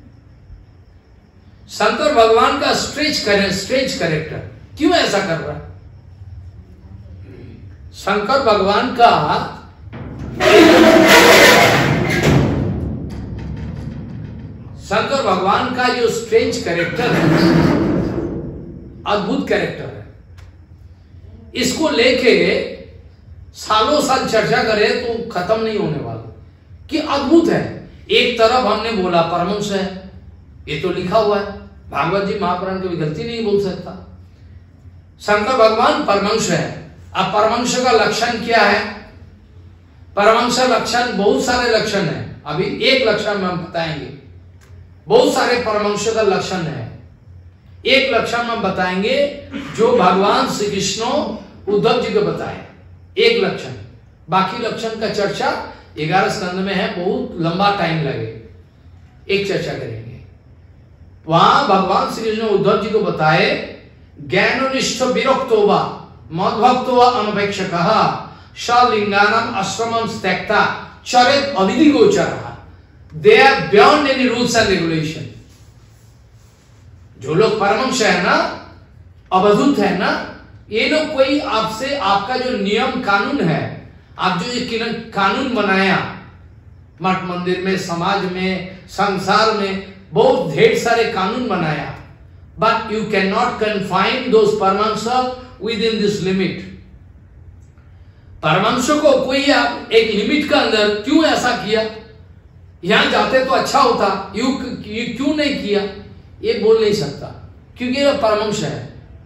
शंकर भगवान का स्ट्रेंज कैरेक्टर क्यों ऐसा कर रहा है? शंकर भगवान का जो स्ट्रेंज कैरेक्टर है, अद्भुत कैरेक्टर है, इसको लेके सालों साल चर्चा करे तो खत्म नहीं होने वाला कि अद्भुत है। एक तरफ हमने बोला परमंश है, ये तो लिखा हुआ है, भागवत जी महापुराण की गलती नहीं बोल सकता। शंकर भगवान परमंश है। अब परमंश का लक्षण क्या है? परमंश लक्षण बहुत सारे लक्षण है, अभी एक लक्षण में हम बताएंगे। बहुत सारे परमंश का लक्षण है। एक लक्षण हम बताएंगे जो भगवान श्री कृष्ण उद्धव जी को बताए, एक लक्षण। बाकी लक्षण का चर्चा 11 स्कंद में है, बहुत लंबा टाइम लगे, एक चर्चा करेंगे। वहां भगवान श्री कृष्ण उद्धव जी को बताए, ज्ञाननिष्ठ विरक्तोवा मद्भक्तोवा अनपेक्षकः सलिंगानाम आश्रमं त्यक्ता चरेत अविधि गोचरः। They are beyond any rules and regulation. जो लोग परमंश है ना, अवधूत है ना, ये लोग कोई आपसे आपका जो नियम कानून है, आप जो ये कानून बनाया मठ मंदिर में, समाज में, संसार में, बहुत ढेर सारे कानून बनाया, but you cannot confine those Paramhans within this limit. परमंशों को कोई आप एक लिमिट का अंदर क्यों ऐसा किया, यहां जाते तो अच्छा होता, यू क्यों नहीं किया, ये बोल नहीं सकता, क्योंकि वह परमंश है।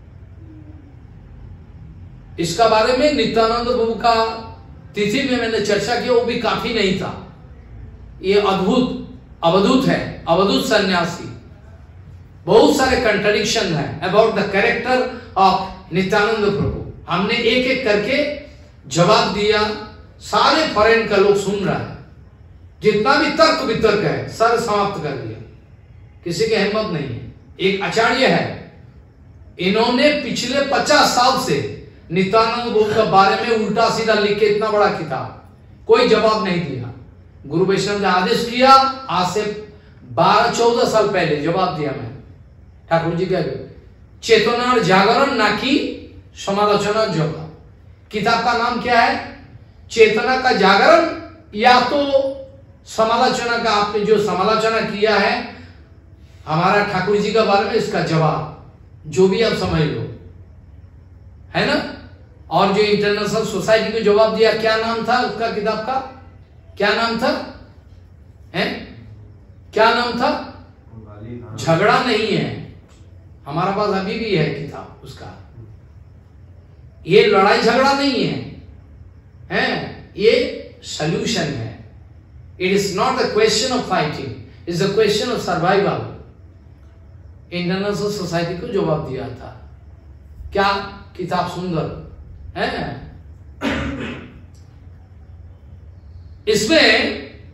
इसका बारे में नित्यानंद प्रभु का तिथि में मैंने चर्चा की, वो भी काफी नहीं था। ये अवधूत है, अवधूत सन्यासी। बहुत सारे कंट्रडिक्शन है about the character of Nityananda Prabhu. हमने एक एक करके जवाब दिया, सारे फॉरेन का लोग सुन रहा है, जितना भी तर्क वितर्क है सर समाप्त कर दिया, किसी की हिम्मत नहीं है। एक आचार्य है, इन्होंने पिछले 50 साल से नित्यानंद प्रभु के बारे में उल्टा सीधा लिख के इतना बड़ा किताब, कोई जवाब नहीं दिया। गुरु वैष्णव ने आदेश किया, आज से 12-14 साल पहले जवाब दिया मैं, ठाकुर जी क्या चेतनार जागरण ना कि समालोचना जवाब। किताब का नाम क्या है? चेतना का जागरण या तो समालोचना का, आपने जो समालोचना किया है हमारा ठाकुर जी के बारे में, इसका जवाब, जो भी आप समझ लो, है ना। और जो इंटरनेशनल सोसाइटी को जवाब दिया, क्या नाम था उसका किताब का? क्या नाम था? हैं? क्या नाम था? झगड़ा नहीं है, हमारा पास अभी भी है किताब उसका। ये लड़ाई झगड़ा नहीं है, हैं? ये सॉल्यूशन है। It is not the question of fighting, it's the question of survival. International society को जवाब दिया था। क्या किताब सुंदर है। इसमें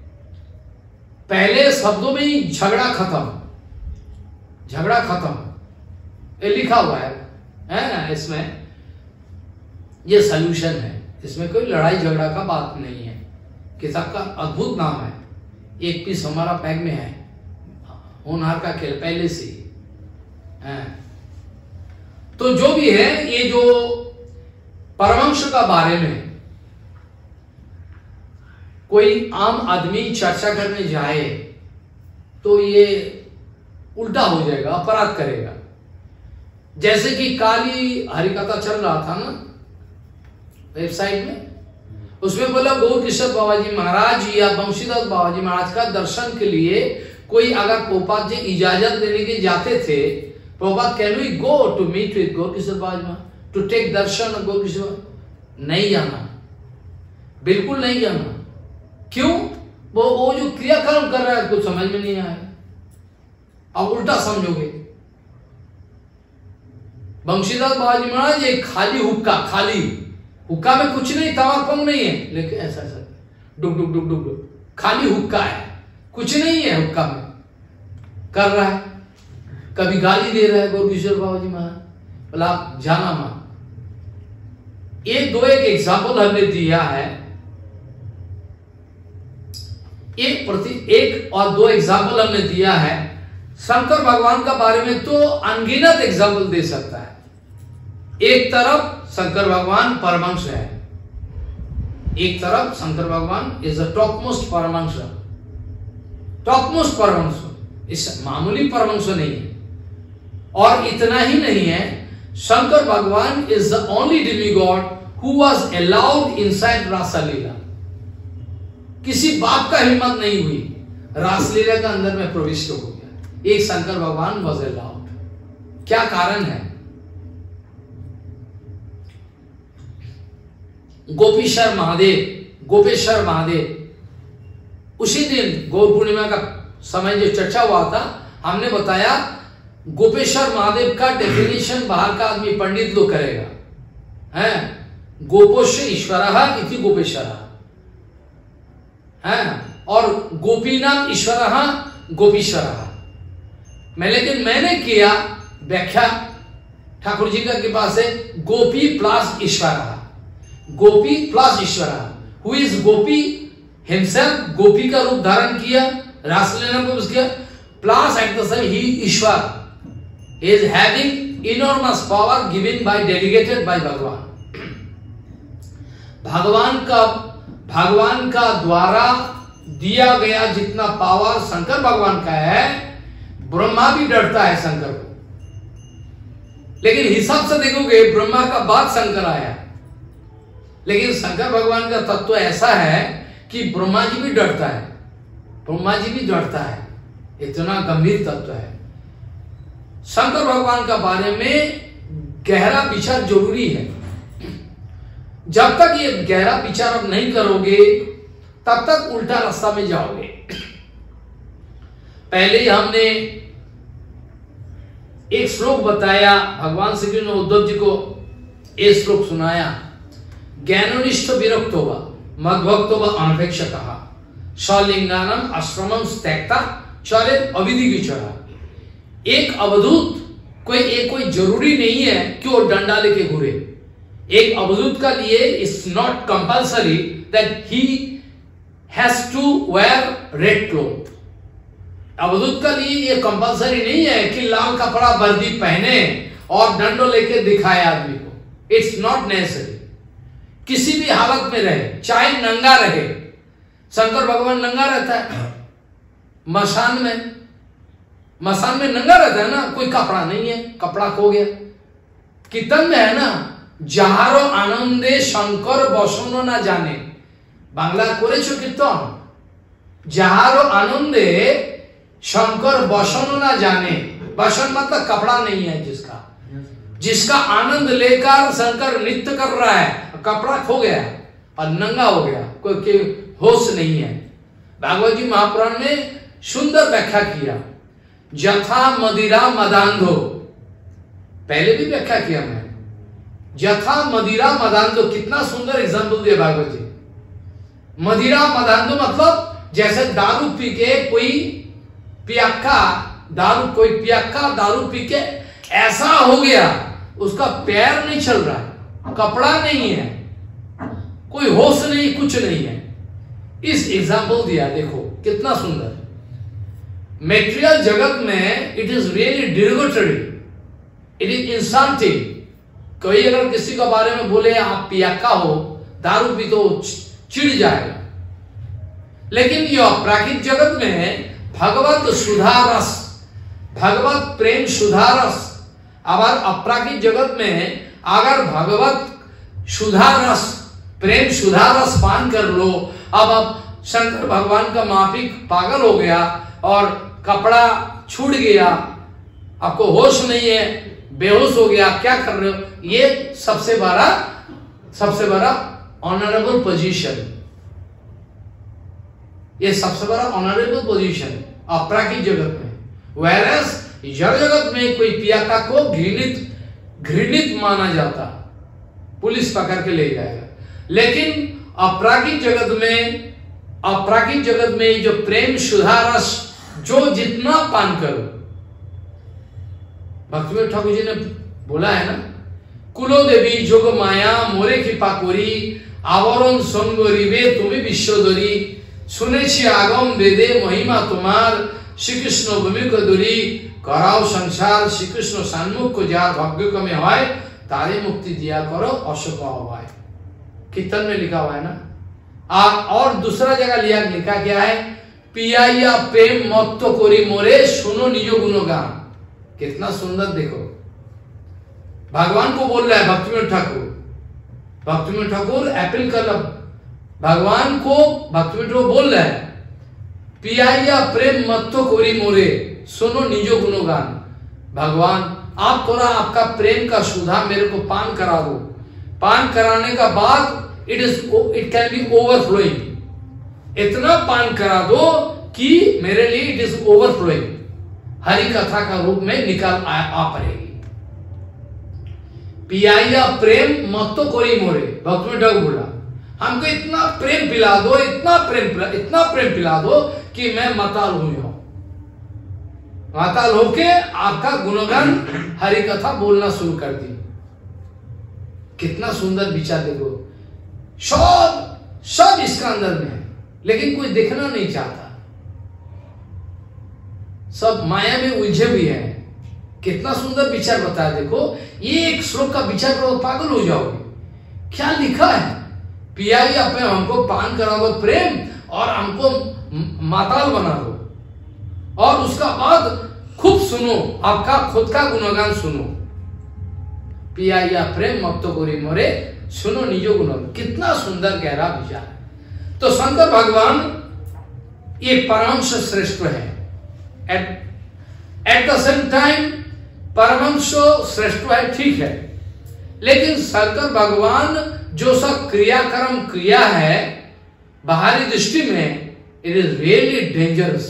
पहले शब्दों में ही झगड़ा खत्म, झगड़ा खत्म, ये लिखा हुआ है इसमें। ये सॉल्यूशन है, इसमें कोई लड़ाई झगड़ा का बात नहीं है। किताब का अद्भुत नाम है, एक पीस हमारा बैग में है, होनहार का खेल पहले से है। तो जो भी है, ये जो परमहंस का बारे में कोई आम आदमी चर्चा करने जाए तो ये उल्टा हो जाएगा, अपराध करेगा। जैसे कि काली हरिकथा चल रहा था ना वेबसाइट में, उसमें बोला गौर किशोर बाबा जी महाराज या बंशीदास बाबा जी महाराज का दर्शन के लिए कोई अगर प्रभुपाद जी इजाजत लेने के जाते थे, Prabhupada can we go to meet with Gaur Kishor Baba ji Maharaj, to take darshan of Gaur Kishor? नहीं जाना, बिल्कुल नहीं जाना। क्यों? वो जो क्रियाक्रम कर रहा है कुछ समझ में नहीं आया, अब उल्टा समझोगे। बंशीदास बाबा जी महाराज एक खाली हुक्का, खाली हुक्का में कुछ नहीं, तमाकू नहीं है, लेकिन ऐसा ऐसा डुक डुक डुक डुक डुक, खाली हुक्का है, कुछ नहीं है हुक्का में, कर रहा है। कभी गाली दे रहा है गौर किशोर बाबा जी महाराज, बोला आप जाना मत। एक एग्जाम्पल हमने दिया है, एक और दो एग्जाम्पल हमने दिया है। शंकर भगवान का बारे में तो अनगिनत एग्जाम्पल दे सकता है। एक तरफ शंकर भगवान परमहंस है, एक तरफ शंकर भगवान इज द टॉप मोस्ट परमहंस, टॉप मोस्ट परमहंस, इस मामूली परमहंस नहीं है। और इतना ही नहीं है, शंकर भगवान is the only demigod who was allowed inside रासलीला। किसी बाप का हिम्मत नहीं हुई, रासलीला का अंदर में प्रविष्ट हो गया, एक शंकर भगवान वाज अलाउड। क्या कारण है? गोपेश्वर महादेव, उसी दिन गौर पूर्णिमा का समय जो चर्चा हुआ था, हमने बताया गोपेश्वर महादेव का डेफिनेशन बाहर का आदमी पंडित लोग करेगा, हैं? गोपोश्य ईश्वरः इति गोपेश्वरः, हैं? और गोपीनाम ईश्वरः गोपीश्वरः। लेकिन मैंने किया व्याख्या ठाकुर जी का कृपा से, गोपी प्लस ईश्वरः, गोपी प्लस ईश्वरः। हु इज गोपी हिमसेल्फ, गोपी का रूप धारण किया, रासलीला को किया, plus at the same he ईश्वर is having enormous power given by delegated by भगवान। भगवान का द्वारा दिया गया जितना पावर शंकर भगवान का है, ब्रह्मा भी डरता है शंकर को। लेकिन हिसाब से देखोगे ब्रह्मा का बाद शंकर आया, लेकिन शंकर भगवान का तत्व ऐसा है कि ब्रह्मा जी भी डरता है, ब्रह्मा जी भी डरता है, इतना गंभीर तत्व है। शंकर भगवान का बारे में गहरा विचार जरूरी है। जब तक ये गहरा विचार अब नहीं करोगे तब तक उल्टा रास्ता में जाओगे। पहले हमने एक श्लोक बताया, भगवान श्री कृष्ण ने उद्धव जी को एक श्लोक सुनाया, ज्ञाननिष्ठ विरक्त होगा मद्भक्त होगा अनपेक्ष कहा सलिंगानम आश्रमम त्यक्ता चले अविधि की चढ़ा। एक अवधूत कोई जरूरी नहीं है कि वो डंडा लेके घूरे। एक अवधूत का लिए it's not compulsory that he has to wear red cloth. अवधूत का लिए ये कंपलसरी नहीं है कि लाल कपड़ा वर्दी पहने और डंडो लेके दिखाए आदमी को। It's not necessary. किसी भी हालत में रहे, चाहे नंगा रहे। शंकर भगवान नंगा रहता है मसान में नंगा रहता है ना, कोई कपड़ा नहीं है, कपड़ा खो गया। कीर्तन में है ना, যাহারো আনন্দে শঙ্কর বসন না জানে। বাংলা করেছো কীর্তন? যাহারো आनंदे शंकर बसन ना जाने। बसन मतलब कपड़ा नहीं है जिसका आनंद लेकर शंकर नृत्य कर रहा है, कपड़ा खो गया और नंगा हो गया, कोई होश नहीं है। भागवत जी महापुराण ने सुंदर व्याख्या किया, यथा मदिरा मदांधो। पहले भी व्याख्या किया मैं, यथा मदिरा मदांधो। कितना सुंदर एग्जाम्पल दिया भागवत जी। मदिरा मदांधो मतलब जैसे दारू पी के कोई पियक्का दारू पी के ऐसा हो गया, उसका पैर नहीं चल रहा है, कपड़ा नहीं है, कोई होश नहीं, कुछ नहीं है। इस एग्जाम्पल दिया, देखो कितना सुंदर। मेटेरियल जगत में it is really derogatory, it is insulting. कोई अगर किसी के बारे में बोले आप पियक्का हो, दारू पी, तो चिढ़ जाएगा। लेकिन यह प्राकृतिक जगत में भगवत सुधारस, भगवत प्रेम सुधारस। अगर अपराकृतिक जगत में अगर भगवत सुधारस, प्रेम सुधारस पान कर लो। अब शंकर भगवान का माफिक पागल हो गया और कपड़ा छूट गया, आपको होश नहीं है, बेहोश हो गया, क्या कर रहे हो? ये सबसे बड़ा ऑनरेबल पोजीशन, ये सबसे बड़ा ऑनरेबल पोजीशन अपराकृतिक जगत में। वैरस जड़ जगत में कोई पियक्का को घृणित माना जाता, पुलिस पकड़ के ले जाएगा। लेकिन अपराकृतिक जगत में जो प्रेम सुधारस जो जितना पान करो, भक्तिवेदांत ठाकुर जी ने बोला है ना, कुलो देवी जोग माया मोरे कृपा करी आवरण संगरिवे তুমি বিশ্বদরি শুনেছি আগম বেদে মহিমা তোমার শ্রীকৃষ্ণ ভূমি को दूरी कराओ संसार श्रीकृष्ण सन्मुख को जार भाग्य कमे হয় तारे मुक्ति दिया करो अशोक भाई। कीर्तन में लिखा हुआ है ना। और दूसरा जगह लिखा क्या है, पिया प्रेम मत कोरी मोरे सुनो निजो गुणगान। कितना सुंदर, देखो भगवान को बोल रहा है भक्तिवेदांत ठाकुर अपील कर भगवान को, भक्तिवेदांत बोल रहा है, पिया प्रेम मत कोरी मोरे सुनो निजो गुणगान। भगवान आप थोड़ा आपका प्रेम का सुधा मेरे को पान करा दो। पान कराने का बाद इट कैन बी ओवरफ्लोइंग, इतना पान करा दो कि मेरे लिए इट इज ओवरफ्लोइंग, हरि कथा का रूप में निकल आ पड़ेगी। पिया प्रेम मत कोरी मोरे, भक्तिवेदांत बोला हमको इतना प्रेम पिला दो, इतना प्रेम पिला दो कि मैं माताल हो जाऊं, माताल होके आपका गुणगान हरि कथा बोलना शुरू कर दी। कितना सुंदर विचार, देखो सब इसका अंदर में है, लेकिन कोई देखना नहीं चाहता, सब माया में उलझे भी है। कितना सुंदर विचार बताया, देखो ये एक श्लोक का विचार करो पागल हो जाओगे। क्या लिखा है, पिया अपने हमको पान करा दो प्रेम और हमको माताल बना दो, और उसका बाद खूब सुनो, आपका खुद का गुणगान सुनो। पिया प्रेम मत कोरी मोरे सुनो निजो गुणगान। कितना सुंदर गहरा विचार है। तो शंकर भगवान ये परमहंस श्रेष्ठ है, एट द सेम टाइम परमहंस श्रेष्ठ है, ठीक है, लेकिन शंकर भगवान जो सब क्रियाक्रम किया है बाहरी दृष्टि में, it is really dangerous.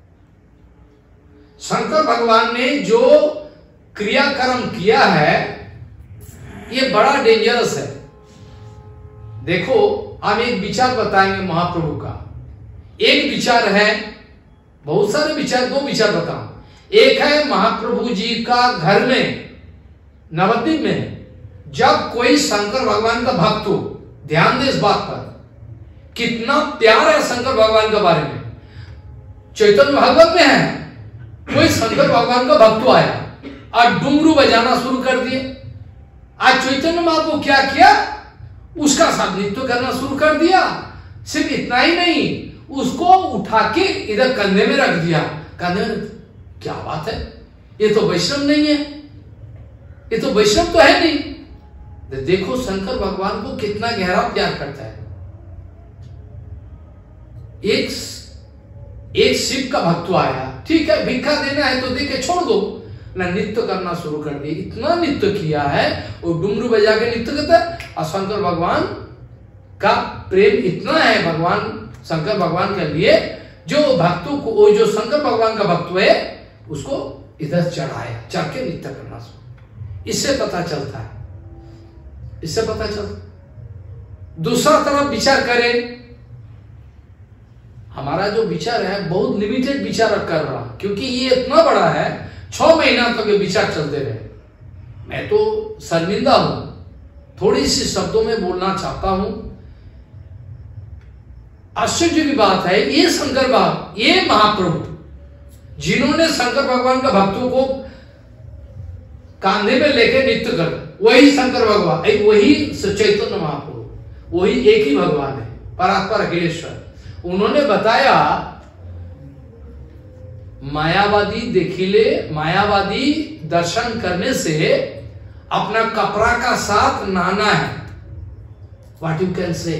Shankar भगवान ने जो क्रियाक्रम किया है ये बड़ा डेंजरस है। देखो हम एक विचार बताएंगे महाप्रभु का। एक विचार है, बहुत सारे विचार, दो विचार बताऊं। एक है महाप्रभु जी का घर में नवद्वीप में जब कोई शंकर भगवान का भक्त हो, ध्यान दे इस बात पर, कितना प्यार है शंकर भगवान के बारे में। चैतन्य भागवत में है, कोई शंकर भगवान का भक्त आया और डुमरू बजाना शुरू कर दिए। आज चैतन्य महाप्रभु क्या किया, उसका साथ नृत्य करना शुरू कर दिया। सिर्फ इतना ही नहीं, उसको उठा के इधर कंधे में रख दिया। कंधे में, क्या बात है, ये तो वैष्णव नहीं है, ये तो वैष्णव तो है नहीं। देखो शंकर भगवान को कितना गहरा प्यार करता है। एक शिव का भक्त आया, ठीक है भिक्षा देना है तो दे के छोड़ दो ना, नृत्य करना शुरू कर दिया। इतना नृत्य किया है, वो डुमरू बजा के नृत्य करता है। और शंकर भगवान का प्रेम इतना है भगवान शंकर भगवान के लिए, जो भक्तों को, वो जो शंकर भगवान का भक्त है उसको इधर चढ़ाया, चढ़ के नृत्य करना शुरू। इससे पता चलता है, इससे पता चलता। दूसरा तरफ विचार करें, हमारा जो विचार है बहुत लिमिटेड विचार कर रहा, क्योंकि ये इतना बड़ा है, 6 महीना तक ये विचार चलते रहे। मैं तो शर्मिंदा हूं, थोड़ी सी शब्दों में बोलना चाहता हूं। आश्चर्य की बात है, ये शंकर बाबा, ये महाप्रभु जिन्होंने शंकर भगवान का भक्तों को कांधे में लेके नृत्य कर, वही शंकर भगवान, वही चैतन्य महाप्रभु, वही एक ही भगवान है, परात्पर अखिलेश्वर। उन्होंने बताया मायावादी देखिले, मायावादी दर्शन करने से अपना कपड़ा का साथ नहाना है। व्हाट यू कैन से,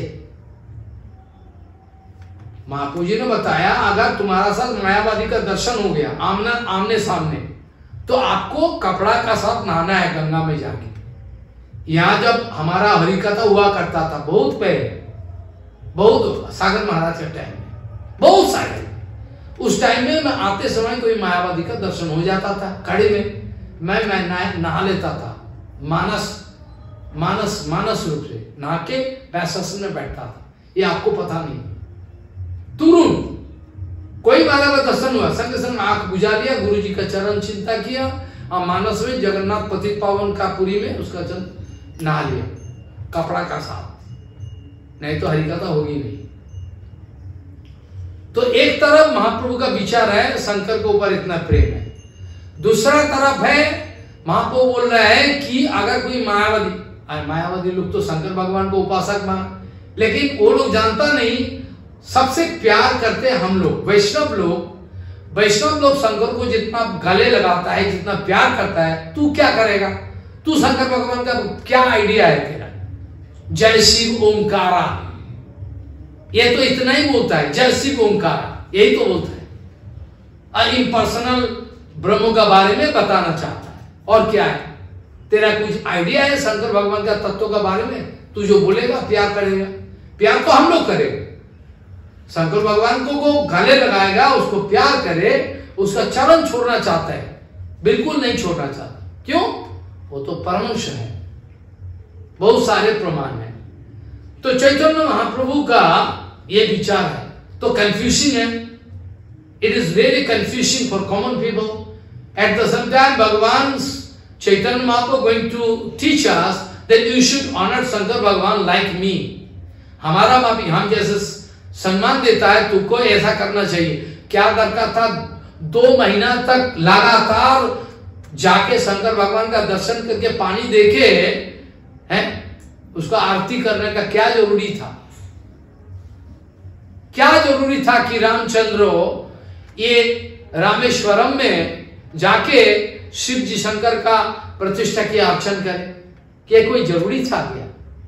महाप्रभु जी ने बताया अगर तुम्हारा साथ मायावादी का दर्शन हो गया आमने सामने, तो आपको कपड़ा का साथ नहाना है गंगा में जाके। यहां जब हमारा हरिकथा हुआ करता था बहुत पहले, बहुत सागर महाराज के टाइम में, बहुत सारे, उस टाइम में मैं आते समय कोई मायावादी का दर्शन हो जाता था खड़े में, मैं नहा लेता था, मानस रूप से नहा के पैसा में बैठता था। ये आपको पता नहीं, तुरंत कोई माला का दर्शन हुआ, संग संग आंख बुझा लिया, गुरु जी का चरण चिंता किया, और मानस में जगन्नाथ पतित पावन का पुरी में उसका चरण नहा लिया कपड़ा का साथ, नहीं तो हरिकथा होगी नहीं। तो एक तरफ महाप्रभु का विचार है, शंकर के ऊपर इतना प्रेम है। दूसरा तरफ है महाप्रभु बोल रहा है कि अगर कोई मायावादी लोग तो शंकर भगवान को उपासक मान, लेकिन वो लोग जानता नहीं, सबसे प्यार करते हैं हम लोग, वैष्णव लोग शंकर को जितना गले लगाता है, जितना प्यार करता है, तू क्या करेगा? तू शंकर भगवान का क्या आइडिया है तेरा? जय शिव ओंकारा, ये तो इतना ही बोलता है, जय शिव ओंकारा, यही तो बोलता है, और इम्पर्सनल ब्रह्म का बारे में बताना चाहता है। और क्या है तेरा? कुछ आइडिया है शंकर भगवान का तत्व का बारे में? तू जो बोलेगा प्यार करेगा, प्यार तो हम लोग करेंगे। शंकर भगवान को गले लगाएगा, उसको प्यार करे, उसका चरण छोड़ना चाहता है? बिल्कुल नहीं छोड़ना चाहता। क्यों? वो तो परमंश है, बहुत सारे प्रमाण है। तो चैतन्य महाप्रभु का ये विचार है, तो कंफ्यूजिंग है, it is very confusing for common people. At the same time भगवान Chaitanya Mahaprabhu going to teach us that you should honour Shankar भगवान लाइक मी। हमारा मापी हम जैसे सम्मान देता है, तुमको ऐसा करना चाहिए। क्या दरकार था 2 महीना तक लगातार जाके शंकर भगवान का दर्शन करके पानी देके हैं, उसका आरती करने का क्या जरूरी था? क्या जरूरी था कि रामचंद्र ये रामेश्वरम में जाके शिव जी शंकर का प्रतिष्ठा किया, अर्चन करे? क्या कोई जरूरी था? क्या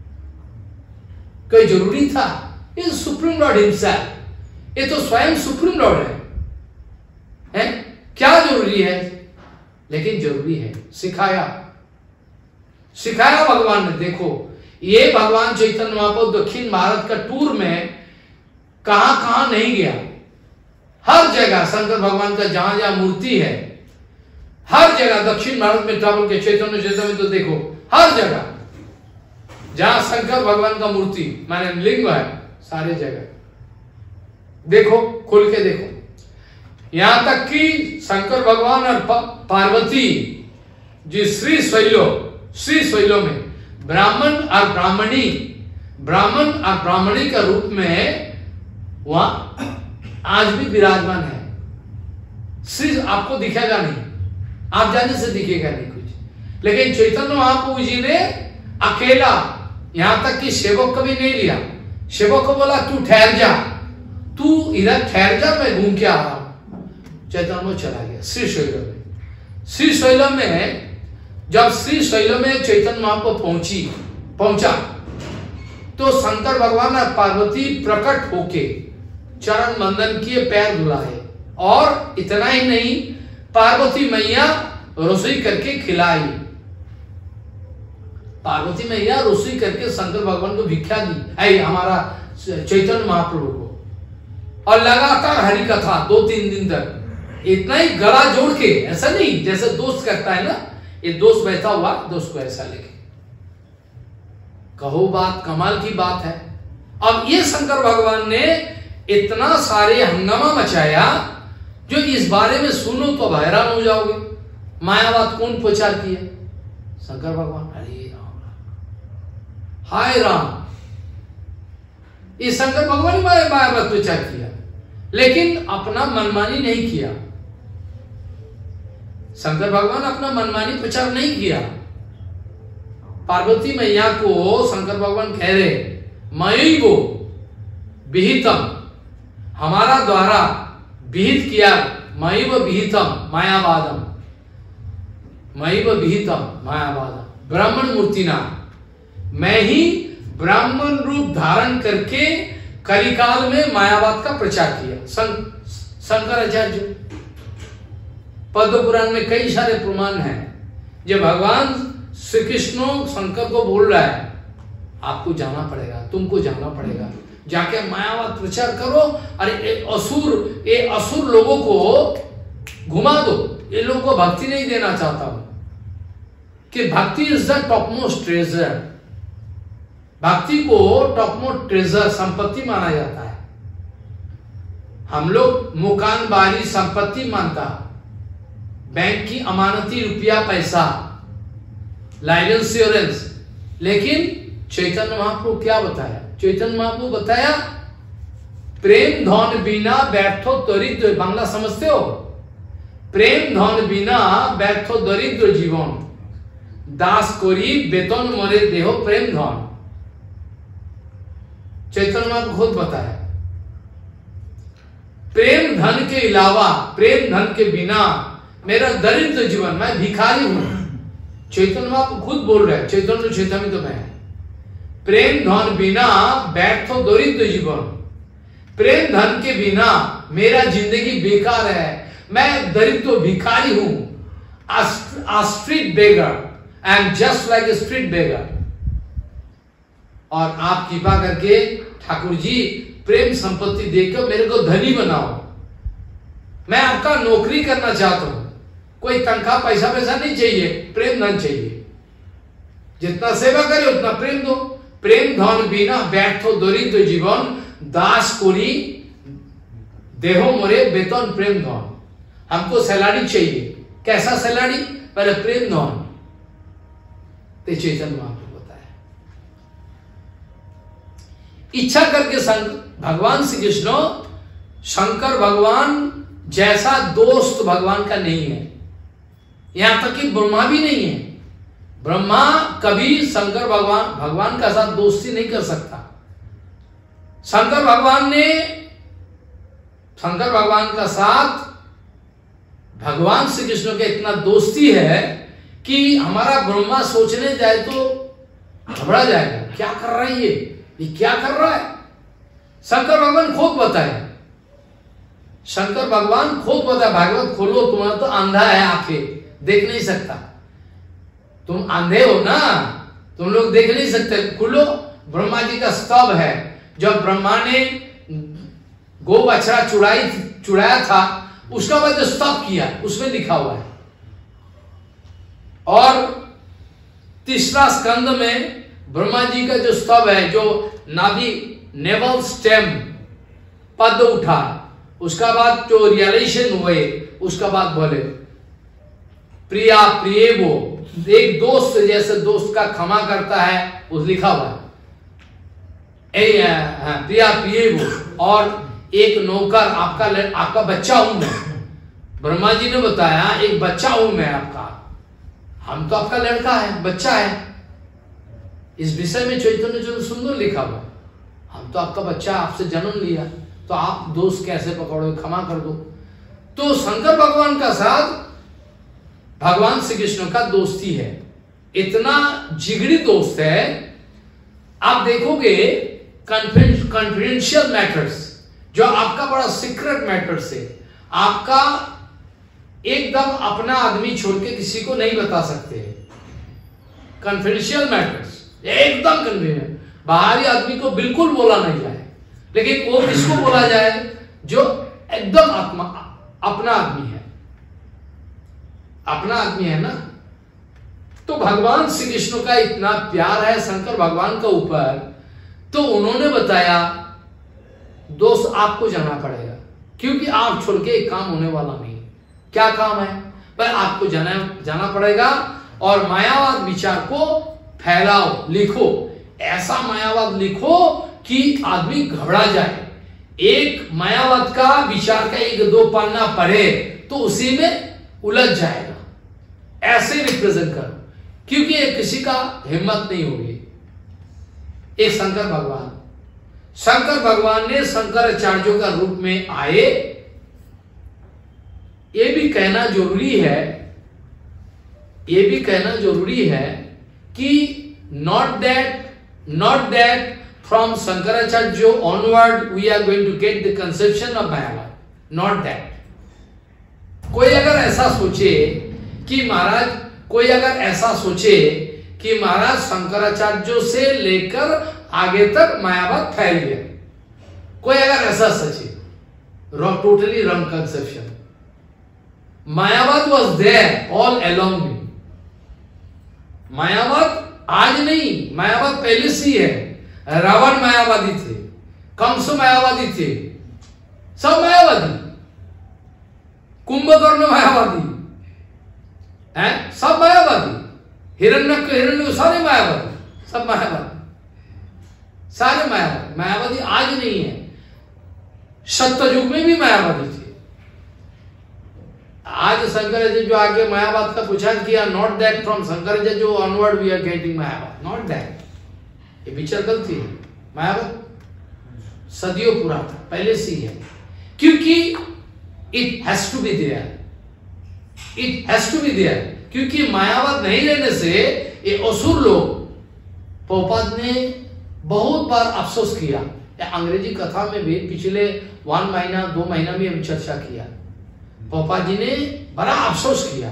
कोई जरूरी था? ये सुप्रीम लॉर्ड हिमसेल्फ, ये तो स्वयं सुप्रीम लॉर्ड है? क्या जरूरी है? लेकिन जरूरी है, सिखाया भगवान ने। देखो ये भगवान चैतन्य महाप्रभु दक्षिण भारत का टूर में कहां कहां नहीं गया, हर जगह शंकर भगवान का जहां जहां मूर्ति है, हर जगह दक्षिण भारत में ट्रैवल के चैतन्य में तो देखो हर जगह जहां शंकर भगवान का मूर्ति माने लिंग है, सारे जगह देखो, खोल के देखो। यहां तक कि शंकर भगवान और पार्वती जी श्री शैलो में ब्राह्मण और ब्राह्मणी का रूप में वहां आज भी विराजमान है। श्री आपको दिखेगा नहीं, आप जाने से दिखेगा नहीं कुछ। लेकिन चैतन्य महाप्रभु जी ने अकेला, यहां तक कि सेवक को भी नहीं लिया, सेवक को बोला तू ठहर जा, तू इधर ठहर जा, मैं घूम के आ रहा हूं। चैतन्य चला गया श्रीशैलम में। श्रीशैलम में जब श्रीशैलम में चैतन्य महाप्रभु पहुंचा तो शंकर भगवान और पार्वती प्रकट होके चरण बंदन किए, पैर धुलाए, और इतना ही नहीं, पार्वती मैया रसोई करके खिलाई। पार्वती मैया रसोई करके शंकर भगवान को भिक्षा दी, ऐ हमारा चैतन्य महाप्रभु को। और लगातार हरि कथा 2-3 दिन तक, इतना ही गला जोड़ के, ऐसा नहीं जैसे दोस्त करता है ना, ये दोस्त बैठा हुआ दोस्त को ऐसा लेके कहो, बात कमाल की बात है। अब ये शंकर भगवान ने इतना सारे हंगामा मचाया, जो इस बारे में सुनो तो हैरान हो जाओगे। मायावाद कौन प्रचार किया? शंकर भगवान। हरे राम हाय राम, ये शंकर भगवान ही मायावाद प्रचार किया, लेकिन अपना मनमानी नहीं किया। शंकर भगवान अपना मनमानी प्रचार नहीं किया। पार्वती मैया को शंकर भगवान कह रहे, मयैवो विहितम, हमारा द्वारा विहित किया, मयैव विहितम मायावादम, मयैव विहितम मायावादम ब्राह्मण मूर्तिना, मैं ही ब्राह्मण रूप धारण करके कलिकाल में मायावाद का प्रचार किया। शंकराचार्य पद्म पुराण में कई सारे प्रमाण हैं, जब भगवान श्री कृष्ण शंकर को बोल रहा है, आपको जाना पड़ेगा, तुमको जाना पड़ेगा, जाके मायावाद प्रचार करो, अरे ये असुर लोगों को घुमा दो, ये लोगों को भक्ति नहीं देना चाहता हूं, कि भक्ति is the top most treasure, भक्ति को टॉप मोस्ट ट्रेजर संपत्ति माना जाता है। हम लोग मुकान बारी संपत्ति मानता, बैंक की अमानती रुपया पैसा, लाइफ इंश्योरेंस, लेकिन चैतन्य महाप्रभु क्या बताया? चैतन्य महाप्रभु बताया प्रेम धन बिना व्यर्थो दरिद्र, बांग्ला समझते हो? प्रेम धन बिना व्यर्थो दरिद्र जीवन, दास करी वेतन मरे देहो प्रेम धन। चैतन्य महाप्रभु खुद बताया प्रेम धन के अलावा, प्रेम धन के बिना मेरा दरिद्र जीवन, मैं भिखारी हूं। चैतन्य महाप्रभु खुद बोल रहे हैं, चैतन्य चैतन्य तो मैं, प्रेम धन बिना व्यर्थो दरिद्र जीवन, प्रेम धन के बिना मेरा जिंदगी बेकार है, मैं दरिद्र भिखारी हूं, a street beggar, I am just like a street beggar। और आप कृपा करके ठाकुर जी प्रेम संपत्ति देकर मेरे को धनी बनाओ, मैं आपका नौकरी करना चाहता हूं, कोई तनख्वाह पैसा नहीं चाहिए, प्रेम धन चाहिए, जितना सेवा करे उतना प्रेम दो। प्रेम धन बिना व्यर्थो दरिद्र जीवन, दास कोरी देहो मोरे वेतन प्रेम धन। हमको सैलरी चाहिए, कैसा सैलरी? पहले प्रेम धन। ते चैतन्य महाप्रभु बताया, इच्छा करके भगवान श्री कृष्ण, शंकर भगवान जैसा दोस्त भगवान का नहीं है, यहां तक कि ब्रह्मा भी नहीं है। ब्रह्मा कभी शंकर भगवान का साथ दोस्ती नहीं कर सकता। शंकर भगवान का साथ भगवान श्री कृष्ण के इतना दोस्ती है कि हमारा ब्रह्मा सोचने जाए तो घबरा जाएगा, क्या कर रहा है ये क्या कर रहा है? शंकर भगवान खुद बताए, शंकर भगवान खुद बताए, भागवत खोलो, तुम्हारा तो अंधा है, आंखें देख नहीं सकता, तुम अंधे हो ना, तुम लोग देख नहीं सकते, खोलो। ब्रह्मा जी का स्तव है, जब ब्रह्मा ने गो बछड़ा चुराया था, उसका बाद स्तव किया, उसमें लिखा हुआ है। और तीसरा स्कंद में ब्रह्मा जी का जो स्तव है, जो नाभि नेवल स्टेम पद उठा, उसका बाद जो रियलाइजेशन हुए, उसका बाद बोले प्रिया प्रिय, वो एक दोस्त जैसे दोस्त का क्षमा करता है, उस लिखा हुआ प्रिया प्रिय वो, और एक नौकर, आपका बच्चा हूं मैं, ब्रह्मा जी ने बताया एक बच्चा हूं मैं आपका, हम तो आपका लड़का है, बच्चा है। इस विषय में चैतन्य चरित्र सुंदर लिखा हुआ, हम तो आपका बच्चा, आपसे जन्म लिया, तो आप दोस्त कैसे पकड़ोगे, क्षमा कर दो। तो शंकर भगवान का साथ भगवान श्री कृष्ण का दोस्ती है, इतना जिगरी दोस्त है। आप देखोगे कॉन्फिडेंशियल मैटर्स, जो आपका बड़ा सीक्रेट मैटर्स है, आपका एकदम अपना आदमी छोड़ के किसी को नहीं बता सकते। कॉन्फिडेंशियल मैटर्स एकदम कन्वीनियंट, बाहरी आदमी को बिल्कुल बोला नहीं जाए, लेकिन वो किसको बोला जाए, जो एकदम अपना आदमी है, अपना आदमी है ना। तो भगवान श्री कृष्ण का इतना प्यार है शंकर भगवान का ऊपर, तो उन्होंने बताया दोस्त आपको जाना पड़ेगा, क्योंकि आप छोड़ के एक काम होने वाला नहीं। क्या काम है? पर आपको जाना पड़ेगा और मायावाद विचार को फैलाओ, लिखो, ऐसा मायावाद लिखो कि आदमी घबरा जाए। एक मायावाद का विचार का एक दो पन्ना पढ़े तो उसी में उलझ जाएगा, ऐसे रिप्रेजेंट करो, क्योंकि किसी का हिम्मत नहीं होगी। एक शंकर भगवान ने शंकराचार्यों का रूप में आए। ये भी कहना जरूरी है कि not that from Shankaracharya onward we are going to get the conception of मायावाद, नॉट दैट। कोई अगर ऐसा सोचे कि महाराज शंकराचार्यों से लेकर आगे तक मायावाद फैल गया, कोई अगर ऐसा सोचे, टोटली रॉन्ग कंसेप्शन। मायावाद वॉज देयर ऑल अलोंग में। मायावाद आज नहीं, मायावाद पहले से ही है। रावण मायावादी थे, कंस मायावादी थे, सब मायावादी, कुंभकर्ण मायावादी है, सब मायावादी, हिरण्य सारे मायावादी, सब मायावादी, सारे मायावादी। मायावादी आज नहीं है, सत्ययुग में भी मायावादी थे। आज शंकराचार्य जो आगे मायावाद का प्रचार किया, नॉट दैट फ्रॉम शंकराचार्य जो ऑनवर्ड वी आर गेटिंग मायावाद, नॉट दैट। ये विचार गलती है। मायावाद सदियों पुरा था, पहले से ही है, क्योंकि it has to be there, क्योंकि मायावाद नहीं रहने से ये असुर लोग, प्रभुपाद ने बहुत बार अफसोस किया, अंग्रेजी कथा में भी पिछले 1 महीना 2 महीना में हम चर्चा किया। प्रभुपाद जी ने बड़ा अफसोस किया,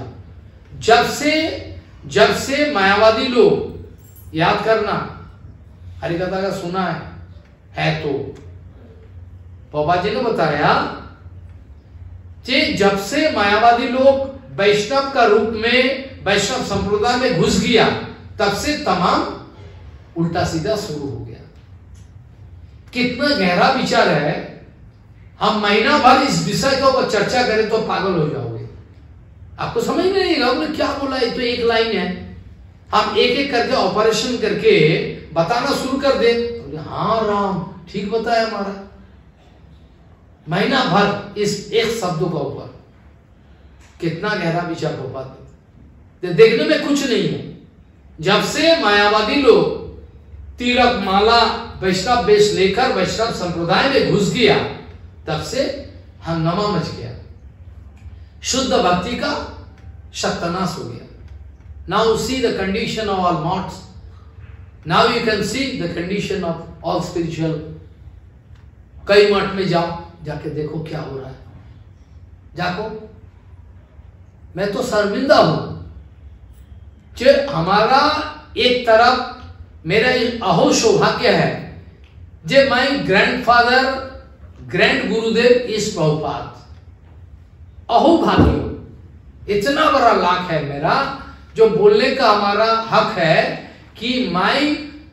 जब से मायावादी लोग, याद करना हरिकथा का सुना है तो प्रभुपाद जी ने बताया कि जब से मायावादी लोग वैष्णव का रूप में, वैष्णव संप्रदाय में घुस गया, तब से तमाम उल्टा सीधा शुरू हो गया। कितना गहरा विचार है, हम महीना भर इस विषय के ऊपर चर्चा करें तो पागल हो जाओगे, आपको समझ में नहीं आएगा उन्होंने क्या बोला। ये तो एक लाइन है, हम एक एक करके ऑपरेशन करके बताना शुरू कर दे, हाँ राम ठीक बताया हमारा, महीना भर इस एक शब्दों का ऊपर कितना गहरा विचार हो पाते, देखने में कुछ नहीं है। जब से मायावादी लोग तिलक माला वैष्णव वेश लेकर वैष्णव संप्रदाय में घुस गया, तब से हंगामा मच गया, शुद्ध भक्ति का सत्यानाश हो गया। Now see the condition of all mods. Now you can see the condition of all spiritual. कई मठ में जाओ, जाके देखो क्या हो रहा है, जाको। मैं तो शर्मिंदा हूं कि हमारा एक तरफ मेरा अहो सौभाग्य है जे माय ग्रैंडफादर ग्रैंड गुरुदेव इस प्रभुपाद, अहो भाग्य, इतना बड़ा लाख है मेरा जो बोलने का हमारा हक है कि माय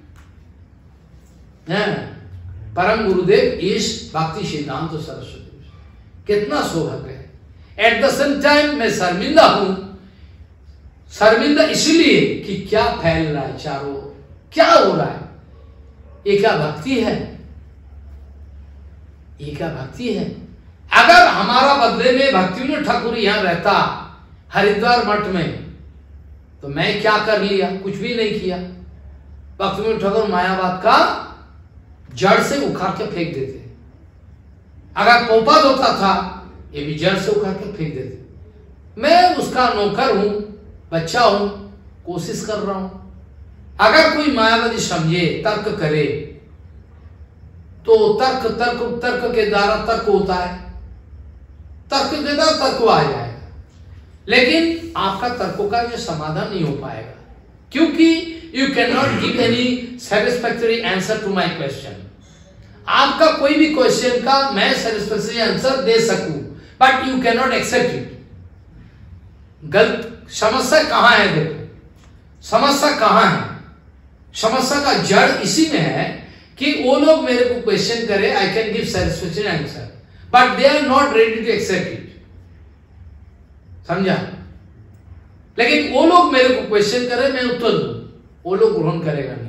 परम गुरुदेव इस भक्ति सिद्धांत सरस्वती, कितना सौभाग्य है। एट द सेम टाइम मैं शर्मिंदा हूं, शर्मिंदा इसलिए कि क्या फैल रहा है चारों, क्या हो रहा है, ये क्या भक्ति है, ये क्या भक्ति है। अगर हमारा बदले में भक्तिविनोद ठाकुर यहां रहता हरिद्वार मठ में, तो मैं क्या कर लिया? कुछ भी नहीं किया। भक्तिविनोद ठाकुर मायावाद का जड़ से उखाड़ के फेंक देते। अगर पोपाद होता था, ये भी जड़ से उखाड़ के फेंक देते। मैं उसका नौकर हूं, बच्चा हूं, कोशिश कर रहा हूं। अगर कोई मायावादी समझे, तर्क करे, तो तर्क के द्वारा तर्क होता है, तर्क के द्वारा तर्क आ जाएगा। लेकिन आपका तर्कों का ये समाधान नहीं हो पाएगा, क्योंकि you can not give any satisfactory answer to my question. आपका कोई भी क्वेश्चन का मैं सेटिस्फैक्टरी आंसर दे सकूं, but you can not accept it. गलत समस्या कहां है? देखो समस्या कहां है। समस्या का जड़ इसी में है कि वो लोग मेरे को क्वेश्चन करे, I can give satisfactory answer, but they are not ready to accept it. समझा? लेकिन वो लोग मेरे को क्वेश्चन करे, मैं उत्तर दूं, वो लोग ग्रहण करेगा नहीं।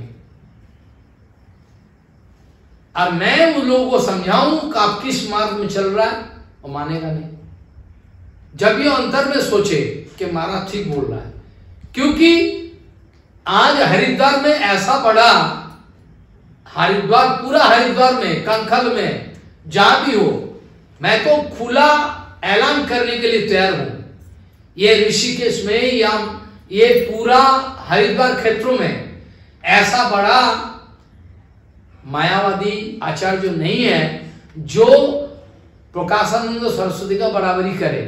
और मैं उन लोगों को समझाऊं कि आप किस मार्ग में चल रहा है, वो मानेगा नहीं। जब ये अंतर में सोचे कि महाराज ठीक बोल रहा है, क्योंकि आज हरिद्वार में ऐसा बड़ा, हरिद्वार पूरा हरिद्वार में, कंखल में, जहां भी हो, मैं तो खुला ऐलान करने के लिए तैयार हूं। ये ऋषिकेश में या ये पूरा हरिद्वार क्षेत्रों में ऐसा बड़ा मायावादी आचार्य जो नहीं है, जो प्रकाशानंद सरस्वती का बराबरी करे।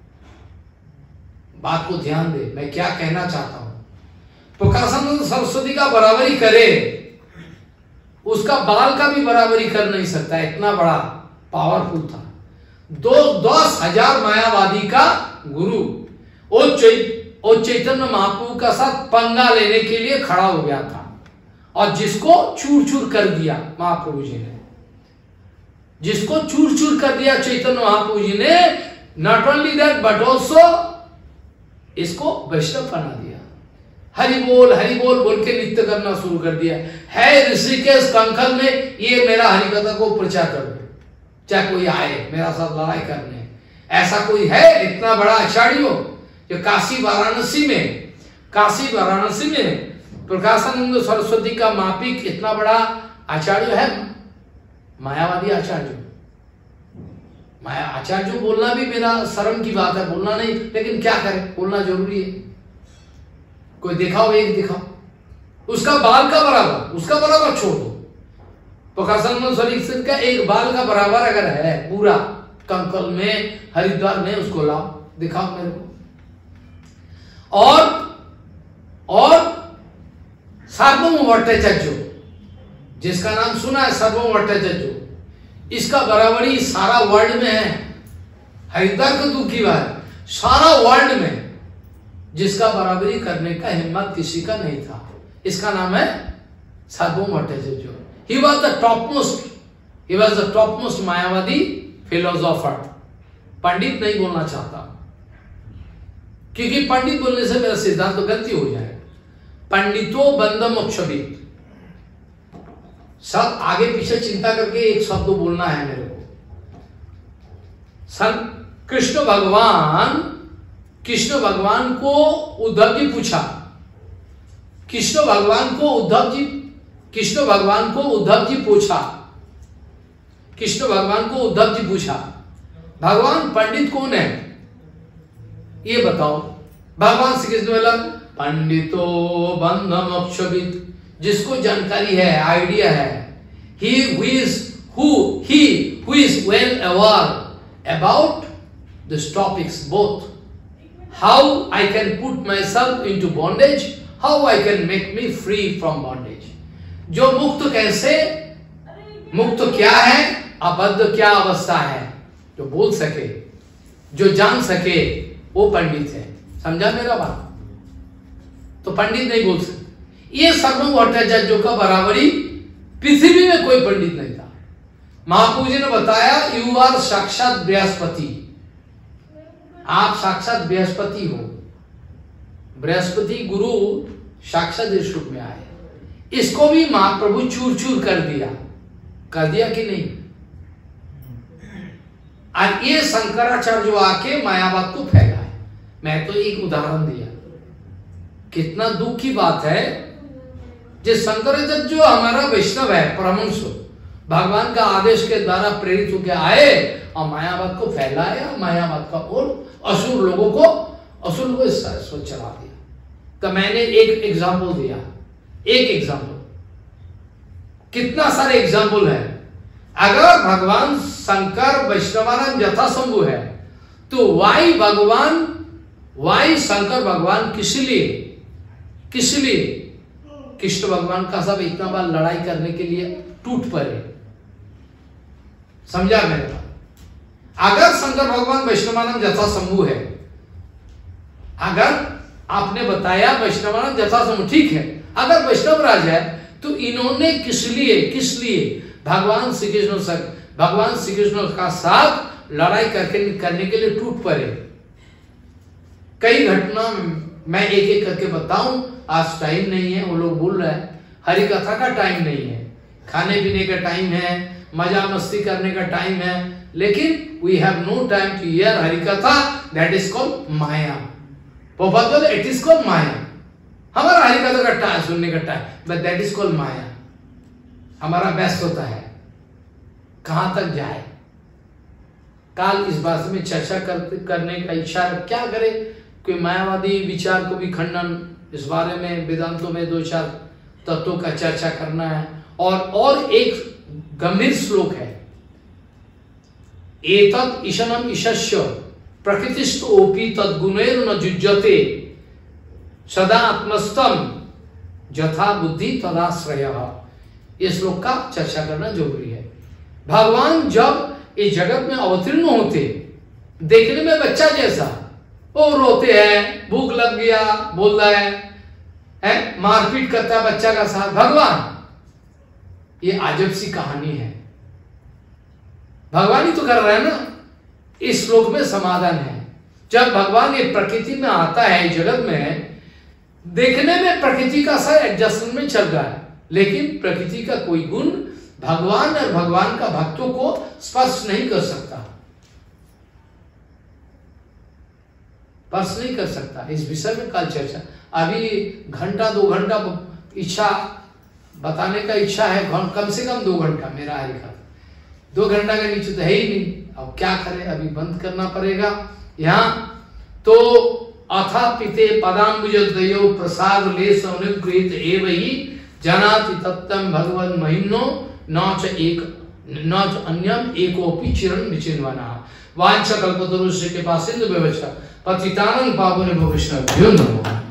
बात को ध्यान दे, मैं क्या कहना चाहता हूं। प्रकाशानंद सरस्वती का बराबरी करे, उसका बाल का भी बराबरी कर नहीं सकता, इतना बड़ा पावरफुल था। 10,000 मायावादी का गुरु वो चैतन्य महाप्रभु का साथ पंगा लेने के लिए खड़ा हो गया था, और जिसको चूर चूर कर दिया महाप्रभु जी ने, जिसको चूर चूर कर दिया चैतन्य महाप्रभु जी ने। Not only that but also इसको वैष्णव बना दिया। हरि बोल बोल के नृत्य करना शुरू कर दिया। है ऋषिकेश कंखल में, ये मेरा हरिकथा को प्रचार कर दो, चाहे कोई आए मेरा साथ लड़ाई करने। ऐसा कोई है इतना बड़ा आचार्य जो काशी वाराणसी में प्रकाशानंद सरस्वती का मापिक इतना बड़ा आचार्य है? मायावादी आचार्य। माया आचार्य बोलना भी मेरा शर्म की बात है, बोलना नहीं, लेकिन क्या करें, बोलना जरूरी है। कोई दिखाओ, एक दिखाओ, उसका बाल का बराबर, उसका बराबर छोड़ दो। प्रकाशानंद सरस्वती का एक बाल का बराबर अगर है पूरा कंकल में, हरिद्वार में, उसको लाओ, दिखाओ मेरे को। और सार्वभौम भट्टाचार्य, जिसका नाम सुना है, सार्वभौम भट्टाचार्य, इसका बराबरी सारा वर्ल्ड में है। हरिद्वार को दूर की बात, सारा वर्ल्ड में जिसका बराबरी करने का हिम्मत किसी का नहीं था, इसका नाम है Sarvabhauma Bhattacharya. He was the topmost मायावादी फिलोसोफर। पंडित नहीं बोलना चाहता, क्योंकि पंडित बोलने से मेरा सिद्धांत तो गलती हो जाएगा। पंडितो बंद मोक्षविद, सब आगे पीछे चिंता करके एक शब्द बोलना है मेरे को। कृष्ण भगवान को उद्धव जी पूछा, कृष्ण भगवान को उद्धव जी पूछा, भगवान पंडित कौन है ये बताओ। भगवान श्री कृष्ण बोला, पंडितो बंध मोक्षविद, जिसको जानकारी है, आइडिया है, he who is well aware about these topics both, how I can put myself into bondage, how I can make me free from bondage। जो मुक्त कैसे, मुक्त क्या है, अबद्ध क्या अवस्था है, जो बोल सके, जो जान सके, वो पंडित है। समझा मेरा बात? तो पंडित नहीं बोल सकते। ये सार्वभौम भट्टाचार्य का बराबरी पृथ्वी में कोई पंडित नहीं था। महाप्रभु जी ने बताया, यू आर साक्षात बृहस्पति, आप साक्षात बृहस्पति हो। बृहस्पति गुरु साक्षात इस रूप में आए। इसको भी महाप्रभु चूर चूर कर दिया कि नहीं? और ये शंकराचार्य जो आके मायावाद को फैलाए। मैं तो एक उदाहरण दिया, कितना दुख की बात है। जो शंकराचार्य जो हमारा वैष्णव है, परमहंस, भगवान का आदेश के द्वारा प्रेरित होकर आए और मायावाद को फैलाया, मायावाद का और असुर लोगों को सोच चला दिया। तो मैंने एक एग्जाम्पल दिया, एक एग्जाम्पल, कितना सारे एग्जाम्पल है। अगर भगवान शंकर वैष्णवानंद यथासंभव है तो वाई शंकर भगवान किस लिए कृष्ण भगवान का सब इतना बार लड़ाई करने के लिए टूट पड़े? समझा मेरे बात? अगर शंकर भगवान वैष्णवानंद यथासंभव है, अगर आपने बताया वैष्णवानंद यथासंभव, ठीक है, अगर वैष्णव राज है तो इन्होंने किस लिए भगवान श्री कृष्ण का साथ लड़ाई करने के लिए टूट पड़े? कई घटना मैं एक एक करके बताऊं, आज टाइम नहीं है। वो लोग बोल रहे हैं हरि कथा का टाइम नहीं है, खाने पीने का टाइम है, मजा मस्ती करने का टाइम है, लेकिन we have no time to hear Hari कथा, दैट इज कॉल्ड माया। बोले इट इज कॉल्ड माया। हमारा हरि कथा का टाइम, सुनने का time, but that is called माया। हमारा व्यस्त होता है, कहां तक जाए? काल इस बात में चर्चा करने का इच्छा है, क्या करे? कोई मायावादी विचार को भी खंडन, इस बारे में वेदांतों में 2-4 तत्वों का चर्चा करना है। और एक गंभीर श्लोक है, एतत् ईशनम ईशस्य प्रकृतिस्थ ओपी तद्गुणेर न जुज्यते सदा आत्मस्तम यथा बुद्धि तदाश्रयः। ये श्लोक का चर्चा करना जरूरी है। भगवान जब इस जगत में अवतीर्ण होते, देखने में बच्चा जैसा, वो रोते हैं, भूख लग गया बोल रहा है, मारपीट करता है बच्चा का साथ भगवान। ये अजब सी कहानी है। भगवान ही तो कर रहा है ना। इस श्लोक में समाधान है। जब भगवान ये प्रकृति में आता है, जगत में, देखने में प्रकृति का सा एडजस्टमेंट में चल रहा है, लेकिन प्रकृति का कोई गुण भगवान और भगवान का भक्तों को स्पर्श नहीं कर सकता, स्पर्श नहीं कर सकता। इस विषय में कल चर्चा, अभी 1-2 घंटा इच्छा बताने का इच्छा है, कम से कम 2 घंटा मेरा आएगा। 2 घंटा के नीचे तो है ही नहीं। अब क्या करें, अभी बंद करना पड़ेगा यहाँ। तो अथा पिते पदाम्बुजदयो प्रसाद लेश अनुगृहीत एव ही जनाति तत्तम भगवन् महिम्नो न च अन्यम एकोपि चिरं विचिन्वनः। वाञ्छा कल्पतरुस्य कृपा सिन्धु व्यवच पतितानं पावनेभ्यो वैष्णवेभ्यो नमः।